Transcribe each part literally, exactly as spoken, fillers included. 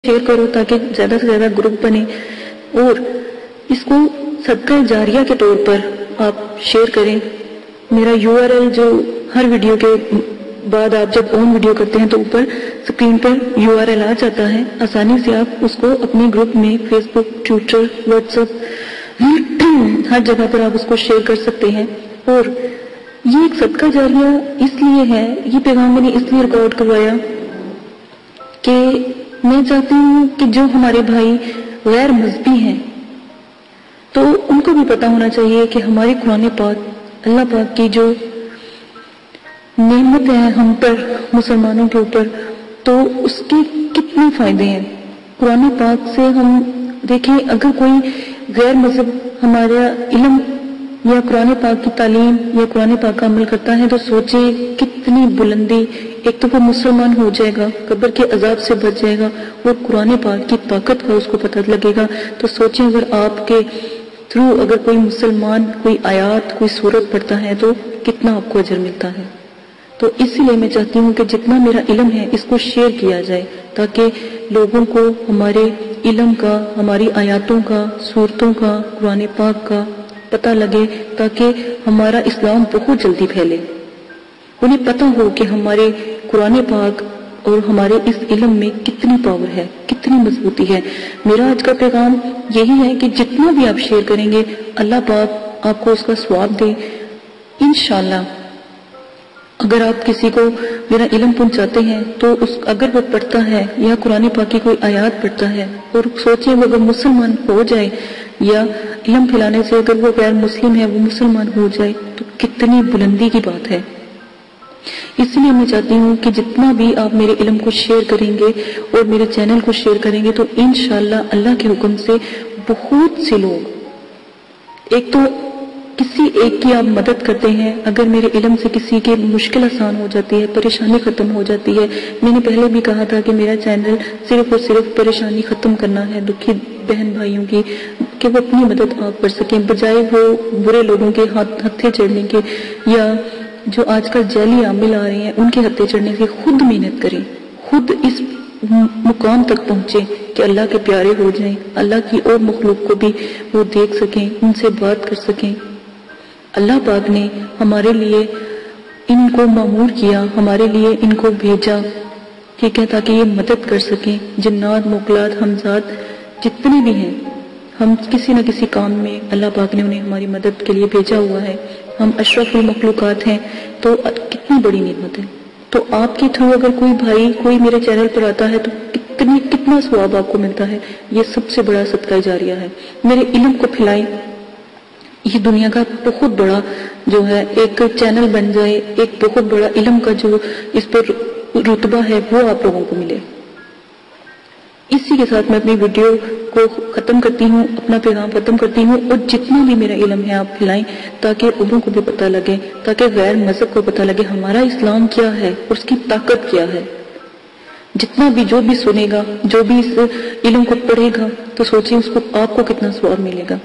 Share کرو تاکہ زیادہ سے زیادہ گروپ بنے، اور اس کو صدقہ جاریہ کے طور پر آپ شیئر کریں۔ میرا یو آر ایل جو ہر ویڈیو کے بعد آپ جب آن ویڈیو کرتے ہیں تو اوپر اسکرین پر یو آر ایل آ جاتا ہے، آسانی سے آپ اس کو اپنے گروپ میں Facebook, Twitter, WhatsApp ہر جگہ پر آپ اس کو شیئر کر سکتے ہیں۔ اور یہ ایک صدقہ جاریہ اس لیے ہے، یہ پیغام میں نے اس لیے ریکارڈ کروایا کہ میں چاہتی ہوں کہ جو ہمارے بھائی غیر مذہبی ہیں تو ان کو بھی پتہ ہونا چاہیے کہ ہماری قرآن پاک، اللہ پاک کی جو نعمت ہے ہم پر مسلمانوں کے اوپر، تو اس کے کتنے فائدے ہیں۔ قرآن پاک سے ہم دیکھیں، اگر کوئی غیر مذہب ہمارا علم یا قرآن پاک کی تعلیم یا قرآن پاک کا عمل کرتا ہے تو سوچے کتنی بلندی، ایک تو وہ مسلمان ہو جائے گا، قبر کے عذاب سے بچ جائے گا، اور قرآن پاک کی طاقت کا اس کو پتہ لگے گا۔ تو سوچیں اگر آپ کے تھرو اگر کوئی مسلمان کوئی آیات کوئی سورت پڑھتا ہے تو کتنا آپ کو اجر ملتا ہے۔ تو اسی لیے میں چاہتی ہوں کہ جتنا میرا علم ہے اس کو شیئر کیا جائے تاکہ لوگوں کو ہمارے علم کا، ہماری آیاتوں کا، سورتوں کا، قرآن پاک کا پتہ لگے، تاکہ ہمارا اسلام بہت جلدی پھیلے، انہیں پتہ ہو کہ ہمارے قرآن پاک اور ہمارے اس علم میں کتنی پاور ہے، کتنی مضبوطی ہے۔ میرا آج کا پیغام یہی ہے کہ جتنا بھی آپ شیئر کریں گے اللہ پاک آپ کو اس کا ثواب دے انشاءاللہ۔ اگر آپ کسی کو میرا علم پہنچاتے ہیں تو اس اگر وہ پڑھتا ہے یا قرآن پاک کی کوئی آیات پڑھتا ہے اور سوچیں وہ اگر مسلمان ہو جائے، یا علم پھیلانے سے اگر وہ غیر مسلم ہے وہ مسلمان ہو جائے تو کتنی بلندی کی بات ہے۔ اس لیے میں چاہتی ہوں کہ جتنا بھی آپ میرے علم کو شیئر کریں گے اور میرے چینل کو شیئر کریں گے تو انشاءاللہ اللہ کے حکم سے بہت سے لوگ، ایک تو کسی ایک کی آپ مدد کرتے ہیں، اگر میرے علم سے کسی کی مشکل آسان ہو جاتی ہے، پریشانی ختم ہو جاتی ہے۔ میں نے پہلے بھی کہا تھا کہ میرا چینل صرف اور صرف پریشانی ختم کرنا ہے دکھی بہن بھائیوں کی، کہ وہ اپنی مدد آپ کر سکیں بجائے وہ برے لوگوں کے ہاتھ ہتھے چڑھنے کے، یا جو آج کل جعلی عامل آ رہے ہیں ان کے ہتھے چڑھنے سے خود محنت کریں، خود اس مقام تک پہنچے کہ اللہ کے پیارے ہو جائیں، اللہ کی اور مخلوق کو بھی وہ دیکھ سکیں، ان سے بات کر سکیں۔ اللہ پاک نے ہمارے لیے ان کو مامور کیا، ہمارے لیے ان کو بھیجا، ٹھیک ہے، تاکہ یہ مدد کر سکیں۔ جنات، مخلوقات، ہمزاد جتنے بھی ہیں، ہم کسی نہ کسی کام میں اللہ پاک نے انہیں ہماری مدد کے لیے بھیجا ہوا ہے۔ ہم اشرف المخلوقات ہیں، تو کتنی بڑی نعمت ہے۔ تو آپ کے تھرو اگر کوئی بھائی کوئی میرے چینل پر آتا ہے تو کتنی کتنا ثواب آپ کو ملتا ہے، یہ سب سے بڑا صدقہ جاریہ ہے۔ میرے علم کو پھیلائیں، یہ دنیا کا بہت بڑا جو ہے ایک چینل بن جائے، ایک بہت بڑا علم کا جو اس پر رتبہ ہے وہ آپ لوگوں کو ملے۔ اسی کے ساتھ میں اپنی ویڈیو کو ختم کرتی ہوں، اپنا پیغام ختم کرتی ہوں، اور جتنا بھی میرا علم ہے آپ پھیلائیں تاکہ اوروں کو بھی پتہ لگے، تاکہ غیر مذہب کو پتہ لگے ہمارا اسلام کیا ہے اور اس کی طاقت کیا ہے۔ جتنا بھی جو بھی سنے گا، جو بھی اس علم کو پڑھے گا تو سوچیں اس کو آپ کو کتنا ثواب ملے گا۔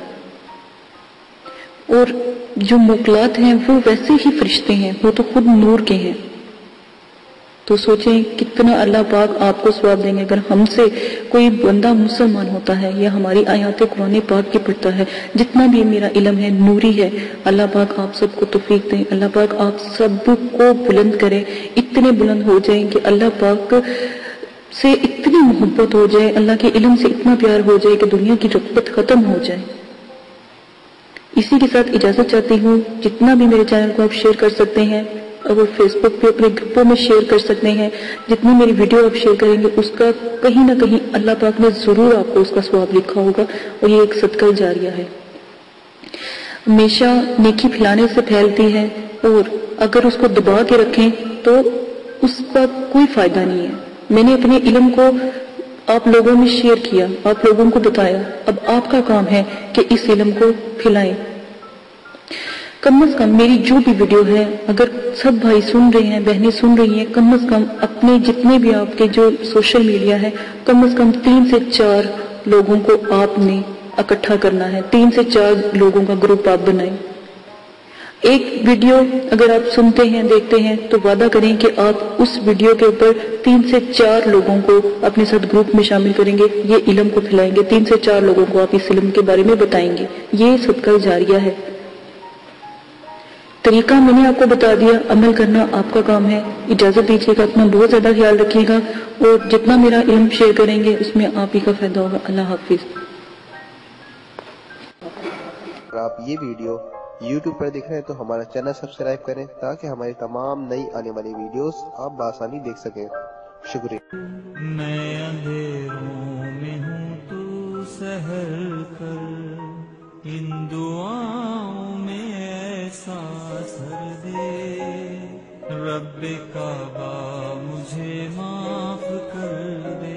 اور جو موکلات ہیں وہ ویسے ہی فرشتے ہیں، وہ تو خود نور کے ہیں، تو سوچیں کتنا اللہ پاک آپ کو ثواب دیں گے۔ اگر ہم سے کوئی بندہ مسلمان ہوتا ہے یا ہماری آیات قرآن پاک کی پڑھتا ہے، جتنا بھی میرا علم ہے نوری ہے، اللہ پاک آپ سب کو توفیق دیں، اللہ پاک آپ سب کو بلند کریں، اتنے بلند ہو جائیں کہ اللہ پاک سے اتنی محبت ہو جائے، اللہ کے علم سے اتنا پیار ہو جائے کہ دنیا کی رغبت ختم ہو جائے۔ اسی کے ساتھ اجازت چاہتی ہوں، جتنا بھی میرے چینل کو آپ شیئر کر سکتے ہیں، اور فیس بک پہ اپنے گروپوں میں شیئر کر سکتے ہیں، جتنی میری ویڈیو آپ شیئر کریں گے اس کا کہیں نہ کہیں اللہ پاک نے ضرور آپ کو اس کا ثواب لکھا ہوگا، اور یہ ایک صدقہ جاریہ ہے۔ ہمیشہ نیکی پھیلانے سے پھیلتی ہے، اور اگر اس کو دبا کے رکھیں تو اس کا کوئی فائدہ نہیں ہے۔ میں نے اپنے علم کو آپ لوگوں میں شیئر کیا، آپ لوگوں کو بتایا، اب آپ کا کام ہے کہ اس علم کو پھیلائیں۔ کم از کم میری جو بھی ویڈیو ہے اگر سب بھائی سن رہے ہیں، بہنیں سن رہی ہیں، کم از کم اپنے جتنے بھی آپ کے جو سوشل میڈیا ہے کم از کم تین سے چار لوگوں کو آپ نے اکٹھا کرنا ہے، تین سے چار لوگوں کا گروپ آپ بنائیں۔ ایک ویڈیو اگر آپ سنتے ہیں دیکھتے ہیں تو وعدہ کریں کہ آپ اس ویڈیو کے اوپر تین سے چار لوگوں کو اپنے ساتھ گروپ میں شامل کریں گے، یہ علم کو پھیلائیں گے، تین سے چار لوگوں کو آپ اس علم کے بارے میں بتائیں گے، یہ صدقہ جاریہ ہے۔ طریقہ میں نے آپ کو بتا دیا، عمل کرنا آپ کا کام ہے۔ اجازت دیجیے گا، اپنا بہت زیادہ خیال رکھیے گا، اور جتنا میرا علم شیئر کریں گے اس میں آپ ہی کا فائدہ ہوگا۔ اللہ حافظ۔ اگر آپ یہ ویڈیو یوٹیوب پر دیکھ رہے ہیں تو ہمارا چینل سبسکرائب کریں تاکہ ہماری تمام نئی آنے والی ویڈیوز آپ بآسانی دیکھ سکیں۔ شکریہ۔ میں اندھیروں میں ہوں تو سحر کر، ان دعاؤں میں ایسا اثر دے، رب کعبہ مجھے معاف کر دے۔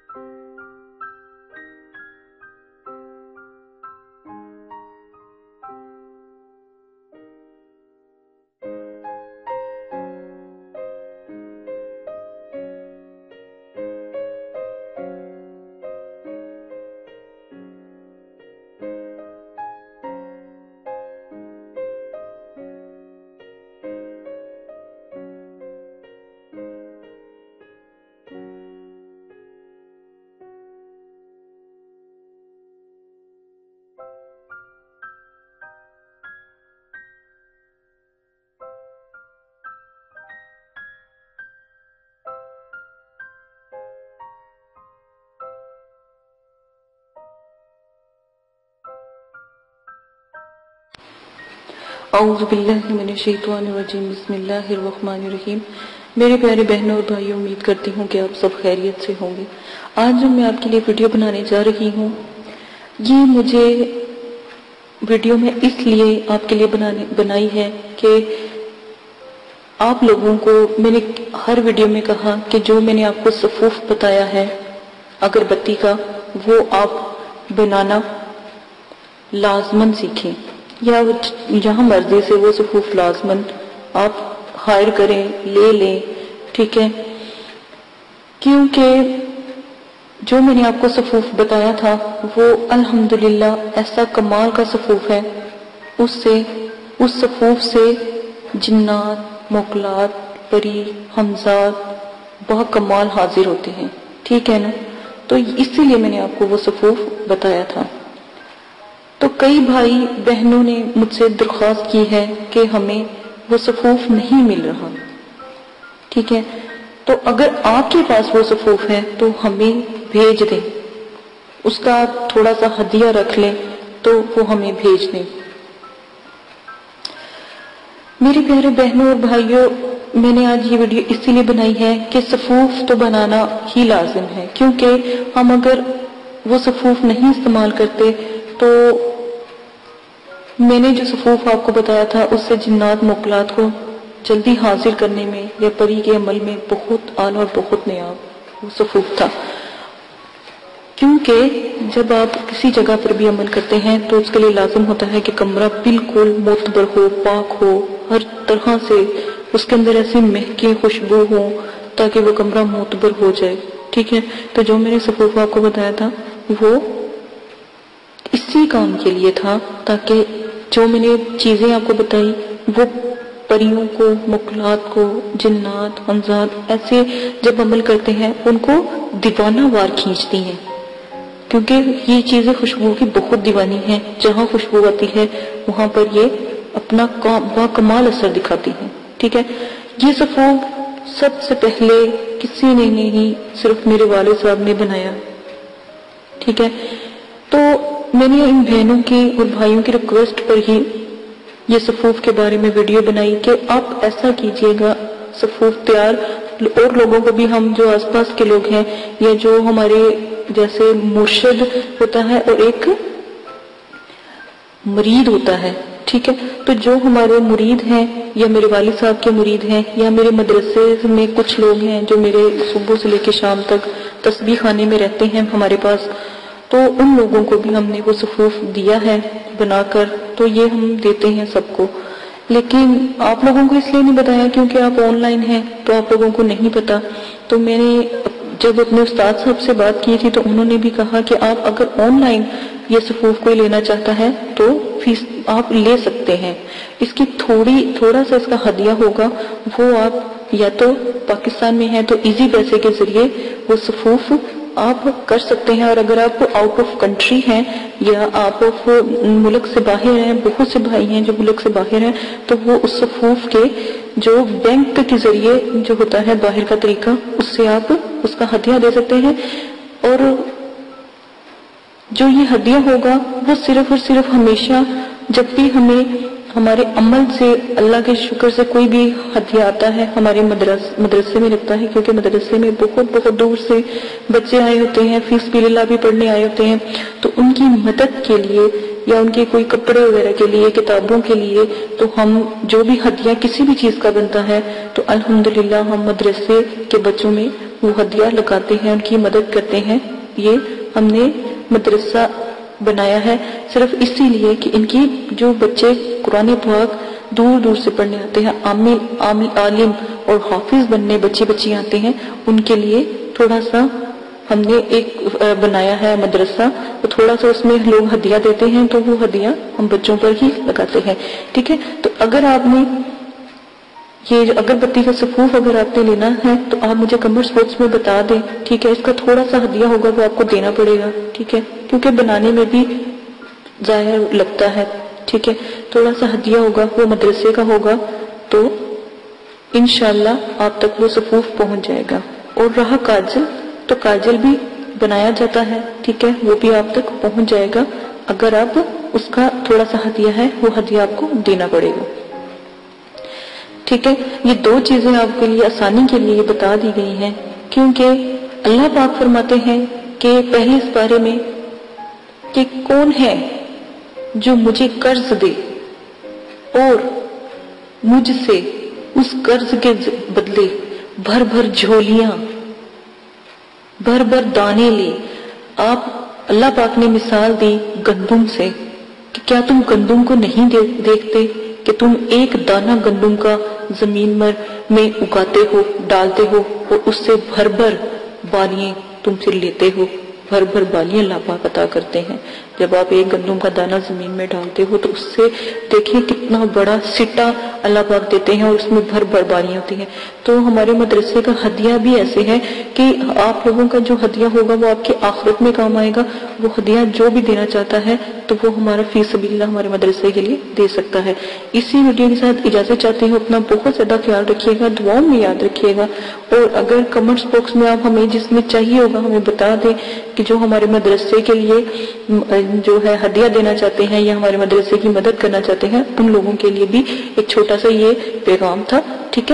اعوذ باللہ من الشیطان الرجیم، بسم اللہ الرحمن الرحیم۔ میرے پیارے بہنوں اور بھائیوں، امید کرتی ہوں کہ آپ سب خیریت سے ہوں گے۔ آج جو میں آپ کے لیے ویڈیو بنانے جا رہی ہوں، یہ مجھے ویڈیو میں اس لیے آپ کے لیے بنانے بنائی ہے کہ آپ لوگوں کو میں نے ہر ویڈیو میں کہا کہ جو میں نے آپ کو صفوف بتایا ہے اگربتی کا، وہ آپ بنانا لازماً سیکھیں، یا جہاں مرضی سے وہ صفوف لازماً آپ ہائر کریں، لے لیں، ٹھیک ہے؟ کیونکہ جو میں نے آپ کو صفوف بتایا تھا وہ الحمدللہ ایسا کمال کا صفوف ہے، اس سے اس صفوف سے جنات، موکلات، پری، حمزات بہت کمال حاضر ہوتے ہیں، ٹھیک ہے نا؟ تو اسی لیے میں نے آپ کو وہ صفوف بتایا تھا۔ تو کئی بھائی بہنوں نے مجھ سے درخواست کی ہے کہ ہمیں وہ صفوف نہیں مل رہا، ٹھیک ہے؟ تو اگر آپ کے پاس وہ صفوف ہے تو ہمیں بھیج دیں، اس کا آپ تھوڑا سا ہدیہ رکھ لیں تو وہ ہمیں بھیج دیں۔ میرے پیارے بہنوں اور بھائیوں، میں نے آج یہ ویڈیو اسی لیے بنائی ہے کہ صفوف تو بنانا ہی لازم ہے، کیونکہ ہم اگر وہ صفوف نہیں استعمال کرتے تو میں نے جو صفوف آپ کو بتایا تھا اس سے جنات موکلات کو جلدی حاضر کرنے میں یا پری کے عمل میں بہت اعلیٰ اور بہت نیاب وہ صفوف تھا۔ کیونکہ جب آپ کسی جگہ پر بھی عمل کرتے ہیں تو اس کے لیے لازم ہوتا ہے کہ کمرہ بالکل معتبر ہو، پاک ہو، ہر طرح سے اس کے اندر ایسی مہکیں خوشبو ہوں تاکہ وہ کمرہ معتبر ہو جائے، ٹھیک ہے؟ تو جو میں نے صفوف آپ کو بتایا تھا وہ اسی کام کے لیے تھا، تاکہ جو میں نے چیزیں آپ کو بتائی وہ پریوں کو، موکلات کو، جنات، حمزات ایسے جب عمل کرتے ہیں ان کو دیوانہ وار کھینچتی ہیں، کیونکہ یہ چیزیں خوشبو کی بہت دیوانی ہیں، جہاں خوشبو آتی ہے وہاں پر یہ اپنا با کمال اثر دکھاتی ہیں، ٹھیک ہے؟ یہ صفوف سب سے پہلے کسی نے نہیں، صرف میرے والد صاحب نے بنایا، ٹھیک ہے؟ تو میں نے ان بہنوں کی اور بھائیوں کی ریکویسٹ پر ہی یہ صفوف کے بارے میں ویڈیو بنائی کہ آپ ایسا کیجئے گا، صفوف تیار اور لوگوں کو بھی، ہم جو آس پاس کے لوگ ہیں یا جو ہمارے جیسے مرشد ہوتا ہے اور ایک مرید ہوتا ہے، ٹھیک ہے؟ تو جو ہمارے مرید ہیں یا میرے والد صاحب کے مرید ہیں یا میرے مدرسے میں کچھ لوگ ہیں جو میرے صبح سے لے کے شام تک تسبیح خانے میں رہتے ہیں ہمارے پاس، تو ان لوگوں کو بھی ہم نے وہ صفوف دیا ہے بنا کر، تو یہ ہم دیتے ہیں سب کو۔ لیکن آپ لوگوں کو اس لیے نہیں بتایا کیونکہ آپ آن لائن ہیں تو آپ لوگوں کو نہیں پتا۔ تو میں نے جب اپنے استاد صاحب سے بات کی تھی تو انہوں نے بھی کہا کہ آپ اگر آن لائن یہ صفوف کوئی لینا چاہتا ہے تو فیس آپ لے سکتے ہیں، اس کی تھوڑی تھوڑا سا اس کا ہدیہ ہوگا، وہ آپ یا تو پاکستان میں ہیں تو ایزی پیسے کے ذریعے وہ صفوف آپ کر سکتے ہیں، اور اگر آپ آؤٹ آف کنٹری ہیں یا آپ آف ملک سے باہر ہیں، بہت سے بھائی ہیں جو ملک سے باہر ہیں، تو وہ اس صفوف کے جو بینک کے ذریعے جو ہوتا ہے باہر کا طریقہ، اس سے آپ اس کا ہدیہ دے سکتے ہیں۔ اور جو یہ ہدیہ ہوگا وہ صرف اور صرف ہمیشہ جب بھی ہمیں ہمارے عمل سے اللہ کے شکر سے کوئی بھی ہدیہ آتا ہے، ہمارے مدرس مدرسے میں لگتا ہے، کیونکہ مدرسے میں بہت بہت دور سے بچے آئے ہوتے ہیں، فی سبیل اللہ بھی پڑھنے آئے ہوتے ہیں، تو ان کی مدد کے لیے یا ان کے کوئی کپڑے وغیرہ کے لیے، کتابوں کے لیے، تو ہم جو بھی ہدیہ کسی بھی چیز کا بنتا ہے تو الحمدللہ ہم مدرسے کے بچوں میں وہ ہدیہ لگاتے ہیں، ان کی مدد کرتے ہیں. یہ ہم نے مدرسہ بنایا ہے صرف اسی لیے کہ ان کی جو بچے قرآن پاک دور دور سے پڑھنے آتے ہیں، عامل عامل عالم اور حافظ بننے بچے بچی آتے ہیں، ان کے لیے تھوڑا سا ہم نے ایک بنایا ہے مدرسہ. تو تھوڑا سا اس میں لوگ ہدیہ دیتے ہیں تو وہ ہدیہ ہم بچوں پر ہی لگاتے ہیں. ٹھیک ہے، تو اگر آپ نے یہ جو اگربتی کا صفوف اگر آپ نے لینا ہے تو آپ مجھے کمنٹ باکس میں بتا دیں. ٹھیک ہے، اس کا تھوڑا سا ہدیہ ہوگا وہ آپ کو دینا پڑے گا. ٹھیک ہے، کیونکہ بنانے میں بھی ظاہر لگتا ہے. ٹھیک ہے، تھوڑا سا ہدیہ ہوگا وہ مدرسے کا ہوگا تو انشاءاللہ آپ تک وہ صفوف پہنچ جائے گا. اور رہا کاجل، تو کاجل بھی بنایا جاتا ہے. ٹھیک ہے، وہ بھی آپ تک پہنچ جائے گا. اگر آپ اس کا تھوڑا سا ہدیہ ہے وہ ہدیہ آپ کو دینا پڑے گا. ٹھیک ہے، یہ دو چیزیں آپ کے لیے آسانی کے لیے بتا دی گئی ہیں کیونکہ اللہ پاک فرماتے ہیں کہ پہلے اس بارے میں کہ کون ہے جو مجھے قرض دے اور مجھ سے اس قرض کے بدلے بھر بھر جھولیاں بھر بھر دانے لے. آپ اللہ پاک نے مثال دی گندم سے کہ کیا تم گندم کو نہیں دیکھتے کہ تم ایک دانہ گندم کا زمین میں اگاتے ہو، ڈالتے ہو اور اس سے بھر بھر بالیاں تم سے لیتے ہو. بھر بھر بالیاں اللہ پاک عطا کرتے ہیں. جب آپ ایک گندم کا دانہ زمین میں ڈالتے ہو تو اس سے دیکھیں کتنا بڑا سٹا اللہ پاک دیتے ہیں اور اس میں بھر بھر بالیاں ہوتی ہیں. تو ہمارے مدرسے کا ہدیہ بھی ایسے ہے کہ آپ لوگوں کا جو ہدیہ ہوگا وہ آپ کے آخرت میں کام آئے گا. وہ ہدیہ جو بھی دینا چاہتا ہے تو وہ ہمارا فی سبیل اللہ ہمارے مدرسے کے لیے دے سکتا ہے. اسی ویڈیو کے ساتھ اجازت چاہتی ہوں. اپنا بہت زیادہ خیال رکھیے گا، دعاؤں میں یاد رکھیے گا. اور اگر کمنٹس باکس میں آپ ہمیں جس میں چاہیے ہوگا ہمیں بتا دیں کہ جو ہمارے مدرسے کے لیے جو ہے ہدیہ دینا چاہتے ہیں یا ہمارے مدرسے کی مدد کرنا چاہتے ہیں، ان لوگوں کے لیے بھی ایک چھوٹا سا یہ پیغام تھا. ٹھیک ہے،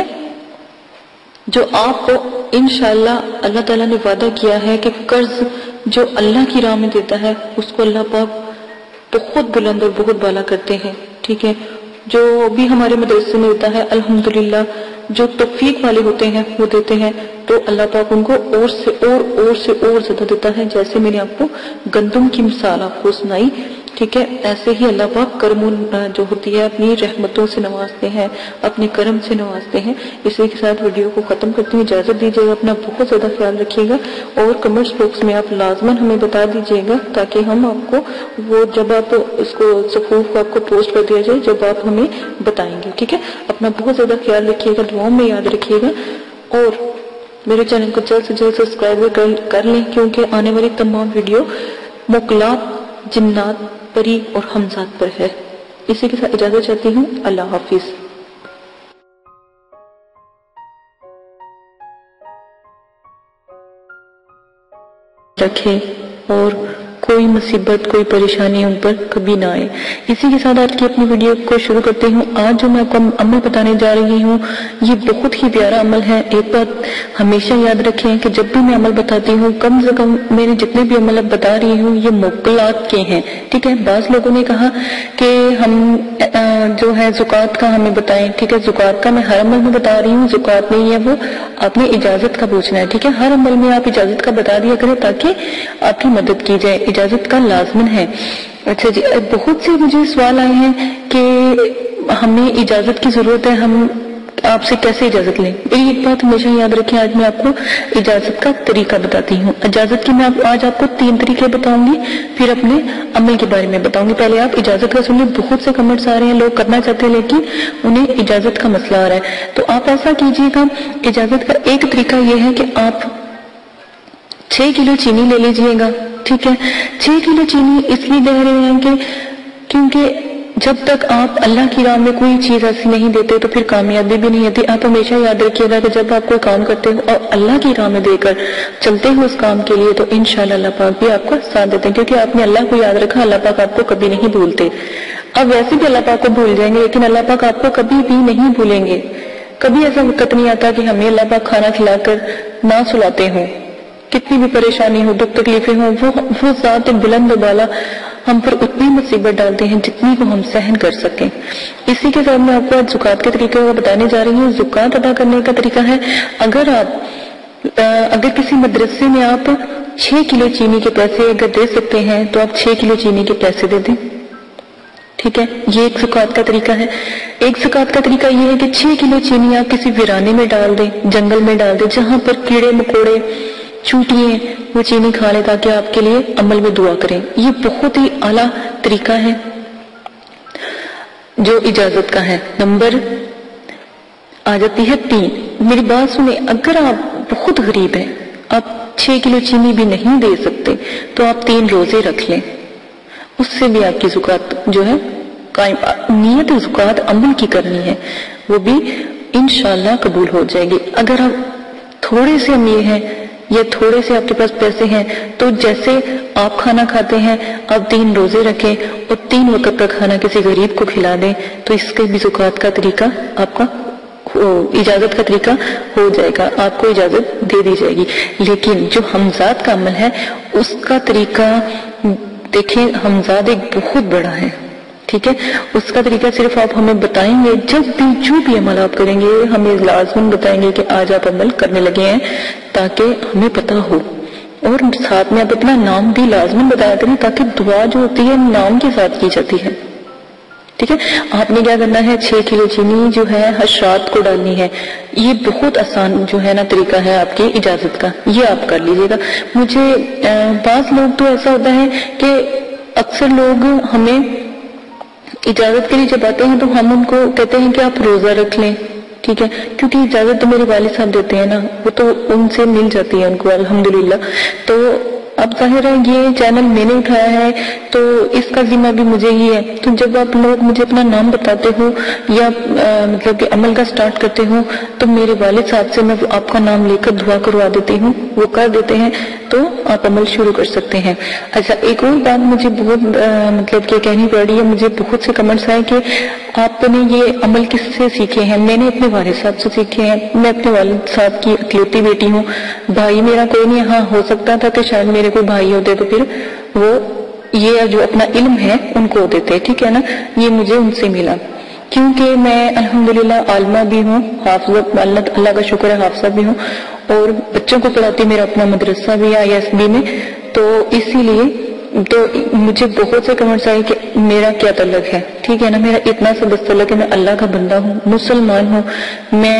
جو آپ کو انشاءاللہ اللہ تعالیٰ نے وعدہ کیا ہے کہ قرض جو اللہ کی راہ میں دیتا ہے اس کو اللہ پاک بہت بلند اور بہت بالا کرتے ہیں. ٹھیک ہے، جو بھی ہمارے مدرسے میں ہوتا ہے الحمدللہ جو توفیق والے ہوتے ہیں وہ دیتے ہیں تو اللہ پاک ان کو اور سے اور اور سے اور زیادہ دیتا ہے. جیسے میں نے آپ کو گندم کی مثال آپ کو سنائی. ٹھیک ہے، ایسے ہی اللہ پاک کرم جو ہوتی ہے اپنی رحمتوں سے نوازتے ہیں، اپنے کرم سے نوازتے ہیں. اسی کے ساتھ ویڈیو کو ختم کرتے ہیں. اجازت دیجیے گا، اپنا بہت زیادہ خیال رکھیے گا اور کمنٹس باکس میں آپ لازماً ہمیں بتا دیجیے گا تاکہ ہم آپ کو وہ جب آپ اس کو صفوف کو آپ کو پوسٹ کر دیا جائے جب آپ ہمیں بتائیں گے. ٹھیک ہے، اپنا بہت زیادہ خیال رکھیے گا، دعاؤں میں یاد رکھیے گا اور میرے چینل کو جلد سے جلد سبسکرائب کر لیں کیونکہ آنے والی تمام ویڈیو موکلات، جنات، پری اور حمزات پر ہے. اسی کے ساتھ اجازت چاہتی ہوں. اللہ حافظ. رکھے اور کوئی مصیبت کوئی پریشانی ان پر کبھی نہ آئے. اسی کے ساتھ آج کی اپنی ویڈیو کو شروع کرتے ہوں. آج جو میں آپ کو عمل بتانے جا رہی ہوں یہ بہت ہی پیارا عمل ہے. ایک بات ہمیشہ یاد رکھیں کہ جب بھی میں عمل بتاتی ہوں کم سے کم میرے جتنے بھی عمل اب بتا رہی ہوں یہ موکلات کے ہیں. ٹھیک ہے، بعض لوگوں نے کہا کہ ہم جو ہے زکوٰۃ کا ہمیں بتائیں. ٹھیک ہے، زکوٰۃ کا میں ہر عمل میں بتا رہی ہوں. زکوٰۃ نہیں ہے وہ آپ نے اجازت کا پوچھنا ہے. ٹھیک ہے، ہر عمل میں آپ اجازت کا بتا دیا کریں تاکہ آپ کی مدد کی جائے. اجازت کا لازمن ہے. اچھا جی، بہت سے مجھے سوال آئے ہیں کہ ہمیں اجازت کی ضرورت ہے، ہم آپ سے کیسے اجازت لیں. میری ایک بات ہمیشہ یاد رکھیں، آج میں آپ کو اجازت کا طریقہ بتاتی ہوں. اجازت کی میں آج آپ کو تین طریقے بتاؤں گی، پھر اپنے عمل کے بارے میں بتاؤں گی. پہلے آپ اجازت کا سن لیں. بہت سے کمنٹس آ رہے ہیں، لوگ کرنا چاہتے ہیں لیکن انہیں اجازت کا مسئلہ آ رہا ہے. تو آپ ایسا کیجیے گا، اجازت کا ایک طریقہ یہ ہے کہ آپ چھ کلو چینی لے لیجئے گا. ٹھیک ہے، چھ کلو چینی اس لیے دے رہے ہیں کہ کیونکہ جب تک آپ اللہ کی راہ میں کوئی چیز ایسی نہیں دیتے تو پھر کامیابی بھی نہیں آتی. آپ ہمیشہ یاد رکھیے گا کہ جب آپ کوئی کام کرتے ہو اور اللہ کی راہ میں دے کر چلتے ہو اس کام کے لیے تو انشاءاللہ اللہ پاک بھی آپ کو ساتھ دیتے ہیں کیونکہ آپ نے اللہ کو یاد رکھا. اللہ پاک آپ کو کبھی نہیں بھولتے. اب ویسے بھی اللہ پاک کو بھول جائیں گے لیکن اللہ پاک آپ کو کبھی بھی نہیں بھولیں گے. کبھی ایسا وقت نہیں آتا کہ ہمیں اللہ پاک کھانا کھلا کر نہ سلاتے ہوں. کتنی بھی پریشانی ہو، دکھ تکلیفیں ہوں، وہ وہ ذات بلند و بالا ہم پر اتنی مصیبت ڈالتے ہیں جتنی کو ہم سہن کر سکیں. اسی کے ساتھ میں آپ کو آج زکوٰۃ کے طریقے کا بتانے جا رہی ہوں. زکوٰۃ ادا کرنے کا طریقہ ہے، اگر آپ اگر کسی مدرسے میں آپ چھ کلو چینی کے پیسے اگر دے سکتے ہیں تو آپ چھ کلو چینی کے پیسے دے دیں، ٹھیک ہے، یہ ایک زکوٰۃ کا طریقہ ہے۔ ایک زکوٰۃ کا طریقہ یہ ہے کہ چھ کلو چینی آپ کسی ویرانے میں ڈال دیں، جنگل میں ڈال دیں، جہاں پر کیڑے مکوڑے چونٹیے وہ چینی کھا لیں تاکہ آپ کے لیے عمل میں دعا کریں۔ یہ بہت ہی اعلیٰ طریقہ ہے جو اجازت کا ہے۔ نمبر آ جاتی ہے تین، میری بات سنیں، اگر آپ بہت غریب ہیں، آپ چھ کلو چینی بھی نہیں دے سکتے تو آپ تین روزے رکھ لیں، اس سے بھی آپ کی زکوٰۃ جو ہے قائم، نیت زکوٰۃ عمل کی کرنی ہے، وہ بھی انشاءاللہ قبول ہو جائے گی۔ اگر آپ تھوڑے سے امیر ہیں یا تھوڑے سے آپ کے پاس پیسے ہیں تو جیسے آپ کھانا کھاتے ہیں آپ تین روزے رکھیں اور تین وقت کا کھانا کسی غریب کو کھلا دیں، تو اس کے بھی زکوٰۃ کا طریقہ آپ کا اجازت کا طریقہ ہو جائے گا، آپ کو اجازت دے دی جائے گی۔ لیکن جو حمزات کا عمل ہے اس کا طریقہ دیکھیں، حمزات ایک بہت بڑا ہے، ٹھیک ہے، اس کا طریقہ صرف آپ ہمیں بتائیں گے، جب بھی جو بھی عمل آپ کریں گے ہمیں لازماً بتائیں گے کہ آج آپ عمل کرنے لگے ہیں، تاکہ ہمیں پتہ ہو، اور ساتھ میں آپ اپنا نام بھی لازماً بتایا کریں تاکہ دعا جو ہوتی ہے نام کے ساتھ کی جاتی ہے، ٹھیک ہے۔ آپ نے کیا کرنا ہے، چھ کلو چینی جو ہے حشرات کو ڈالنی ہے، یہ بہت آسان جو ہے نا طریقہ ہے آپ کی اجازت کا، یہ آپ کر لیجیے گا۔ مجھے بعض لوگ تو ایسا ہوتا ہے کہ اکثر لوگ ہمیں اجازت کے لیے جب آتے ہیں تو ہم ان کو کہتے ہیں کہ آپ روزہ رکھ لیں، ٹھیک ہے، کیونکہ اجازت تو میرے والد صاحب دیتے ہیں نا، وہ تو ان سے مل جاتی ہے ان کو الحمدللہ۔ تو اب ظاہر ہے یہ چینل میں نے اٹھایا ہے تو اس کا ذمہ بھی مجھے ہی ہے، تو جب آپ لوگ مجھے اپنا نام بتاتے ہو یا مطلب کہ عمل کا سٹارٹ کرتے ہو تو میرے والد صاحب سے میں آپ کا نام لے کر دعا کروا دیتی ہوں، وہ کر دیتے ہیں، تو آپ عمل شروع کر سکتے ہیں۔ اچھا، ایک اور بات مجھے بہت مطلب کہ کہنی پڑ رہی ہے، مجھے بہت سے کمنٹس آئے کہ آپ نے یہ عمل کس سے سیکھے ہیں؟ میں نے اپنے والد صاحب سے سیکھے ہیں، میں اپنے والد صاحب کی اکلوتی بیٹی ہوں، بھائی میرا کوئی نہیں، ہاں ہو سکتا تھا کہ شاید میرے کوئی بھائی ہوتے تو پھر وہ یہ جو اپنا علم ہے ان کو دیتے، ٹھیک ہے نا، یہ مجھے ان سے ملا، کیونکہ میں الحمدللہ عالمہ بھی ہوں، حافظہ، اللہ کا شکر ہے حافظہ بھی ہوں، اور بچوں کو پڑھاتی، میرا اپنا مدرسہ بھی ہے آئی ایس بی میں، تو اسی لیے تو مجھے بہت سے کمنٹس آئے کہ میرا کیا تعلق ہے، ٹھیک ہے نا، میرا اتنا سا بس تعلق ہے، میں اللہ کا بندہ ہوں، مسلمان ہوں، میں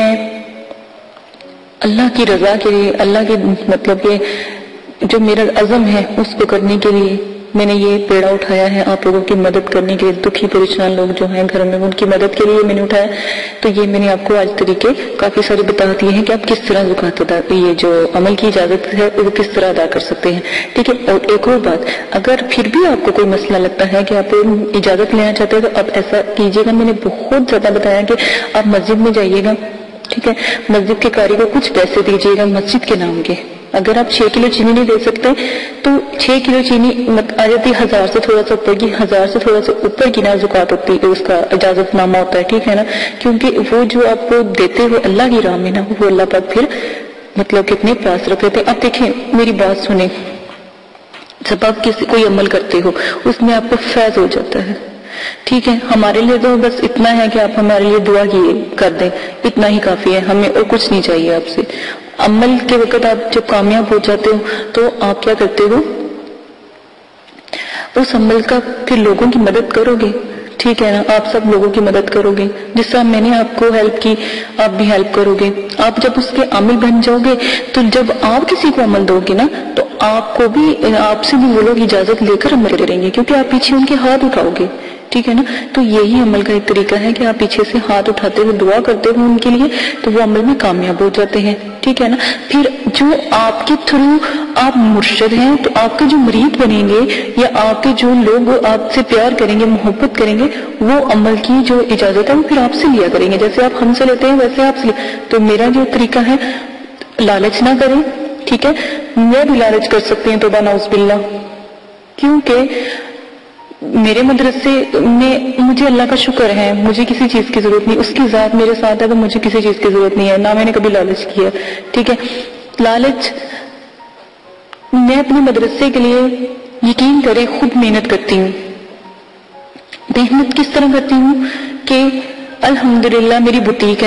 اللہ کی رضا کے لیے، اللہ کے مطلب کہ جو میرا عزم ہے اس کو کرنے کے لیے میں نے یہ پیڑا اٹھایا ہے، آپ لوگوں کی مدد کرنے کے لیے، دکھی پریشان لوگ جو ہیں گھر میں ان کی مدد کے لیے میں نے اٹھایا، تو یہ میں نے آپ کو آج طریقے کافی سارے بتا دیے ہیں کہ آپ کس طرح زکوٰۃ ادا، یہ جو عمل کی اجازت ہے وہ کس طرح ادا کر سکتے ہیں، ٹھیک ہے۔ اور ایک اور بات، اگر پھر بھی آپ کو کوئی مسئلہ لگتا ہے کہ آپ اجازت لینا چاہتے ہیں تو آپ ایسا کیجیے گا، میں نے بہت زیادہ بتایا کہ آپ مسجد میں جائیے گا، ٹھیک ہے، مسجد کے قاری کو کچھ پیسے دیجیے گا مسجد کے نام کے، اگر آپ چھ کلو چینی نہیں دے سکتے تو چھ کلو چینی آ جاتی ہزار سے تھوڑا سا اوپر کی، ہزار سے تھوڑا سا اوپر کی نا زکوٰۃ ہوتی ہے، اس کا اجازت نامہ ہوتا ہے، ٹھیک ہے نا، کیونکہ وہ جو آپ کو دیتے ہوئے اللہ کی راہ میں نا وہ اللہ پاک پھر مطلب کتنے پاس رکھ لیتے ہیں۔ اب دیکھیں میری بات سنیں، جب آپ کسی کوئی عمل کرتے ہو اس میں آپ کو فیض ہو جاتا ہے، ٹھیک ہے، ہمارے لیے تو بس اتنا ہے کہ آپ ہمارے لیے دعا کیے کر دیں، اتنا ہی کافی ہے، ہمیں اور کچھ نہیں چاہیے آپ سے۔ عمل کے وقت آپ جب کامیاب ہو جاتے ہو تو آپ کیا کرتے ہو، اس عمل کا پھر لوگوں کی مدد کرو گے، ٹھیک ہے نا، آپ سب لوگوں کی مدد کرو گے، جس طرح میں نے آپ کو ہیلپ کی آپ بھی ہیلپ کرو گے، آپ جب اس کے عامل بن جاؤ گے تو جب آپ کسی کو عمل دو گے نا تو آپ کو بھی، آپ سے بھی وہ لوگ اجازت لے کر عمل کریں گے، کیونکہ آپ پیچھے ان کے ہاتھ اٹھاؤ گے، ٹھیک ہے نا، تو یہی عمل کا ایک طریقہ ہے کہ آپ پیچھے سے ہاتھ اٹھاتے ہوئے دعا کرتے ہوئے ان کے لیے تو وہ عمل میں کامیاب ہو جاتے ہیں، ٹھیک ہے نا۔ پھر جو آپ کے تھرو آپ مرشد ہیں تو آپ کے جو مرید بنیں گے یا آپ کے جو لوگ آپ سے پیار کریں گے، محبت کریں گے، وہ عمل کی جو اجازت ہے وہ پھر آپ سے لیا کریں گے، جیسے آپ ہم سے لیتے ہیں ویسے آپ سے لیا۔ تو میرا جو طریقہ ہے لالچ نہ کریں، ٹھیک ہے، میں بھی لالچ کر سکتے ہیں توبہ نعوذ باللہ، کیونکہ میرے مدرسے میں مجھے اللہ کا شکر ہے، مجھے کسی چیز کی ضرورت نہیں، اس کی ذات میرے ساتھ ہے تو مجھے کسی چیز کی ضرورت نہیں ہے، نہ میں نے کبھی لالچ کیا، ٹھیک ہے۔ لالچ، میں اپنے مدرسے کے لیے یقین کرے خود محنت کرتی ہوں، محنت کس طرح کرتی ہوں کہ الحمدللہ میری بوتیک ہے،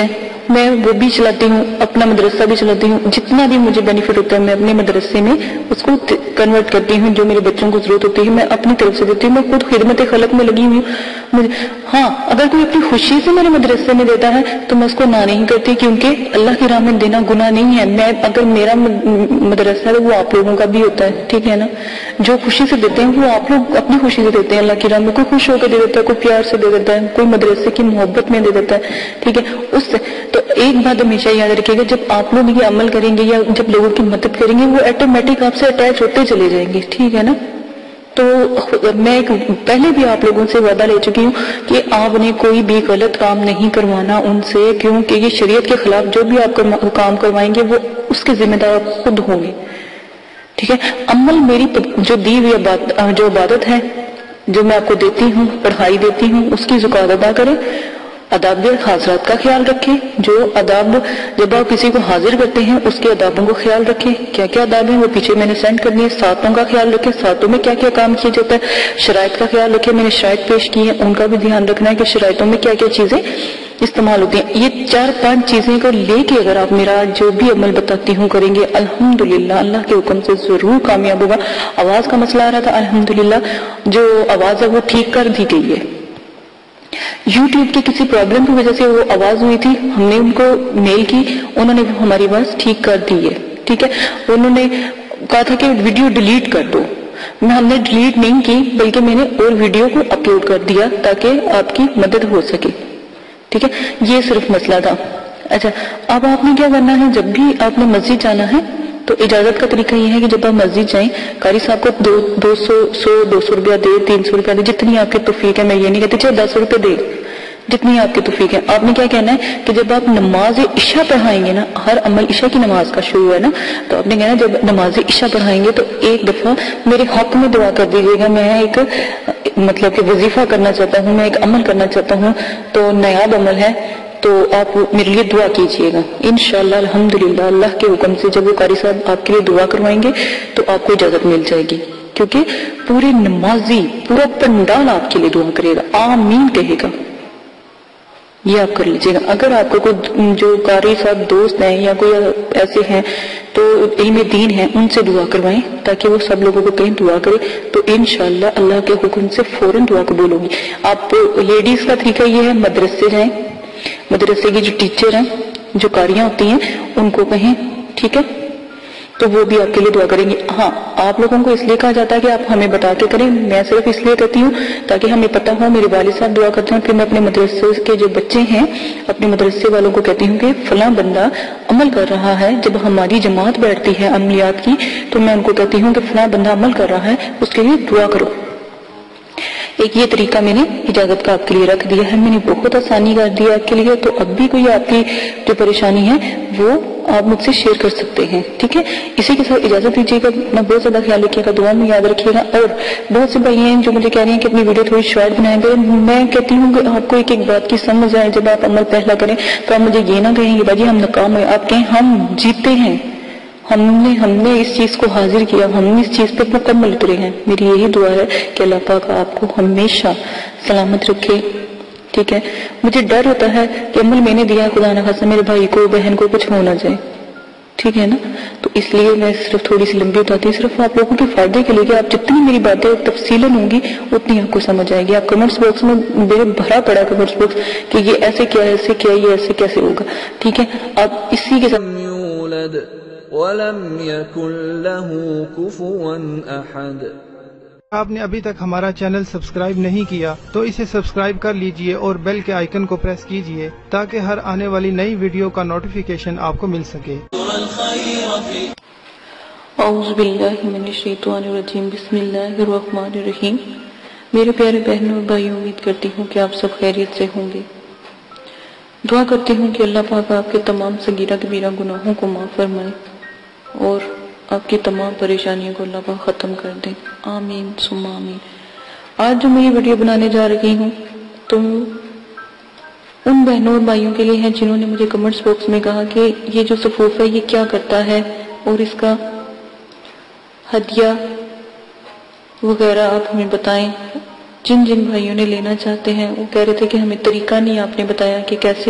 میں وہ بھی چلاتی ہوں, اپنا مدرسہ بھی چلاتی ہوں, جتنا بھی مجھے بینیفٹ ہوتا ہے میں اپنے مدرسے میں اس کو کنورٹ کرتی ہوں. جو میرے بچوں کو ضرورت ہوتی ہے میں اپنی طرف سے دیتی ہوں. میں خود خدمت خلق میں لگی ہوئی ہوں. مجھے ہاں اگر کوئی اپنی خوشی سے میرے مدرسے میں دیتا ہے تو میں اس کو نہ نہیں کرتی, کیونکہ اللہ کی راہ میں دینا گناہ نہیں ہے. میں اگر میرا مدرسہ ہے وہ آپ لوگوں کا بھی ہوتا ہے, ٹھیک ہے نا. جو خوشی سے دیتے ہیں وہ آپ لوگ اپنی خوشی سے دیتے ہیں اللہ کی راہ میں. کوئی خوش ہو کے دے دیتا ہے, کوئی پیار سے دے دیتا ہے, کوئی مدرسے کی محبت میں دے دیتا ہے, ٹھیک ہے. اس سے تو ایک بات ہمیشہ یاد رکھیے گا, جب آپ لوگ یہ عمل کریں گے یا جب لوگوں کی مدد کریں گے وہ آٹومیٹک آپ سے اٹیچ ہوتے چلے جائیں گے, ٹھیک ہے نا. تو میں ایک پہلے بھی آپ لوگوں سے وعدہ لے چکی ہوں کہ آپ نے کوئی بھی غلط کام نہیں کروانا ان سے, کیونکہ یہ شریعت کے خلاف جو بھی آپ کام کروائیں گے وہ اس کے ذمہ دار آپ خود ہوں گے, ٹھیک ہے. عمل میری جو دی ہوئی جو عبادت ہے جو میں آپ کو دیتی ہوں, پڑھائی دیتی ہوں, اس کی زکات ادا کریں. آداب حاضرات کا خیال رکھیں. جو آداب جب آپ کسی کو حاضر کرتے ہیں اس کے آدابوں کو خیال رکھیں. کیا کیا آداب ہیں وہ پیچھے میں نے سینڈ کر دیے. ساتوں کا خیال رکھیں, ساتوں میں کیا کیا کام کیا جاتا ہے. شرائط کا خیال رکھیں, میں نے شرائط پیش کی ہیں ان کا بھی دھیان رکھنا ہے کہ شرائطوں میں کیا کیا چیزیں استعمال ہوتی ہیں. یہ چار پانچ چیزیں کو لے کے اگر آپ میرا جو بھی عمل بتاتی ہوں کریں گے, الحمدللہ اللہ کے حکم سے ضرور کامیاب ہوگا. آواز کا مسئلہ آ رہا تھا, الحمدللہ جو آواز ہے وہ ٹھیک کر دی گئی ہے. یوٹیوب کی کسی پرابلم کی وجہ سے وہ آواز ہوئی تھی, ہم نے ان کو میل کی, انہوں نے ہماری آواز ٹھیک کر دی ہے, ٹھیک ہے. انہوں نے کہا تھا کہ ویڈیو ڈیلیٹ کر دو, میں ہم نے ڈیلیٹ نہیں کی بلکہ میں نے اور ویڈیو کو اپلوڈ کر دیا تاکہ آپ کی مدد ہو سکے, ٹھیک ہے. یہ صرف مسئلہ تھا. اچھا اب آپ نے کیا کرنا ہے, جب بھی آپ نے مسجد جانا ہے تو اجازت کا طریقہ یہ ہے کہ جب آپ مسجد جائیں قاری صاحب کو دو دو سو سو دو سو روپیہ دے, تین سو روپیہ دے, جتنی آپ کی توفیق ہے. میں یہ نہیں کہتی چاہے دس روپے دے, جتنی آپ کی توفیق ہے. آپ نے کیا کہنا ہے کہ جب آپ نماز عشاء پڑھائیں گے نا, ہر عمل عشاء کی نماز کا شروع ہے نا, تو آپ نے کہنا جب نماز عشاء پڑھائیں گے تو ایک دفعہ میرے حق میں دعا کر دیجیے گا. میں ایک مطلب کہ وظیفہ کرنا چاہتا ہوں, میں ایک عمل کرنا چاہتا ہوں, تو نیاب عمل ہے, تو آپ میرے لیے دعا کیجئے گا. انشاءاللہ الحمدللہ اللہ کے حکم سے جب وہ قاری صاحب آپ کے لیے دعا کروائیں گے تو آپ کو اجازت مل جائے گی, کیونکہ پورے نمازی پورا پنڈال آپ کے لیے دعا کرے گا, آمین کہے گا. یہ آپ کر لیجئے گا. اگر آپ کو کوئی جو قاری صاحب دوست ہیں یا کوئی ایسے ہیں تو علم دین ہیں, ان سے دعا کروائیں تاکہ وہ سب لوگوں کو کہیں دعا کرے, تو انشاءاللہ اللہ کے حکم سے فوراً دعا قبول ہوگی. آپ لیڈیز کا طریقہ یہ ہے, مدرسے جائیں, مدرسے کی جو ٹیچر ہیں, جو قاریاں ہوتی ہیں, ان کو کہیں, ٹھیک ہے, تو وہ بھی آپ کے لیے دعا کریں گے. ہاں آپ لوگوں کو اس لیے کہا جاتا ہے کہ آپ ہمیں بتا کے کریں, میں صرف اس لیے کہتی ہوں تاکہ ہمیں پتہ ہو. میرے والد صاحب دعا کرتے ہیں, پھر میں اپنے مدرسے کے جو بچے ہیں اپنے مدرسے والوں کو کہتی ہوں کہ فلاں بندہ عمل کر رہا ہے. جب ہماری جماعت بیٹھتی ہے عملیات کی تو میں ان کو کہتی ہوں کہ فلاں بندہ عمل کر رہا ہے, اس کے لیے دعا کرو. ایک یہ طریقہ میں نے اجازت کا آپ کے لیے رکھ دیا ہے, میں نے بہت آسانی کر دیا آپ کے لیے. تو اب بھی کوئی آپ کی جو پریشانی ہے وہ آپ مجھ سے شیئر کر سکتے ہیں, ٹھیک ہے. اسی کے ساتھ اجازت دیجیے گا, اپنا بہت زیادہ خیال رکھیے گا, دعا میں یاد رکھیے گا. اور بہت سے بھائی ہیں جو مجھے کہہ رہے ہیں کہ اپنی ویڈیو تھوڑی شارٹ بنائیں گے. میں کہتی ہوں کہ آپ کو ایک ایک بات کی سمجھ آئے, جب آپ عمل پہلا کریں تو آپ مجھے یہ نہ کہیں کہ باجی ہم ناکام ہوئے, آپ کہیں ہم جیتے ہیں, ہم نے ہم نے اس چیز کو حاضر کیا, ہم نے اس چیز پہ مکمل اترے ہیں. میری یہی دعا ہے کہ اللہ پاک آپ کو ہمیشہ سلامت رکھے, ٹھیک ہے. مجھے ڈر ہوتا ہے کہ عمل میں نے دیا ہے, خدا نہ خاصہ میرے بھائی کو بہن کو کچھ ہو نہ جائے, ٹھیک ہے نا. تو اس لیے میں صرف تھوڑی سی لمبی بتاتی ہوں, صرف آپ لوگوں کے فائدے کے لیے کہ آپ جتنی میری باتیں تفصیلاً ہوں گی اتنی آپ کو سمجھ آئے گی. آپ کمنٹس باکس میں میرے بھرا پڑا کمنٹس باکس کہ یہ ایسے کیا ایسے کیا یہ ایسے کیسے ہوگا, ٹھیک ہے. آپ اسی کے ساتھ وَلَمْ يَكُنْ لَهُ كُفُوًا أَحَدٌ. آپ نے ابھی تک ہمارا چینل سبسکرائب نہیں کیا تو اسے سبسکرائب کر لیجئے اور بیل کے آئیکن کو پریس کیجئے تاکہ ہر آنے والی نئی ویڈیو کا نوٹیفیکیشن آپ کو مل سکے. اعوذ باللہ من الشیطان الرجیم, بسم اللہ الرحمن الرحیم. میرے پیارے بہنوں اور بھائیوں, امید کرتی ہوں کہ آپ سب خیریت سے ہوں گے. دعا کرتی ہوں کہ اللہ پاک آپ کے تمام صغیرہ کبیرہ گناہوں کو معاف فرمائے اور آپ کی تمام پریشانیوں کو اللہ پاک ختم کر دیں, آمین ثم آمین. آج جو میں یہ ویڈیو بنانے جا رہی ہوں تو ان بہنوں اور بھائیوں کے لیے ہے جنہوں نے مجھے کمنٹس باکس میں کہا کہ یہ جو صفوف ہے یہ کیا کرتا ہے اور اس کا ہدیہ وغیرہ آپ ہمیں بتائیں. جن جن بھائیوں نے لینا چاہتے ہیں وہ کہہ رہے تھے کہ ہمیں طریقہ نہیں آپ نے بتایا کہ کیسے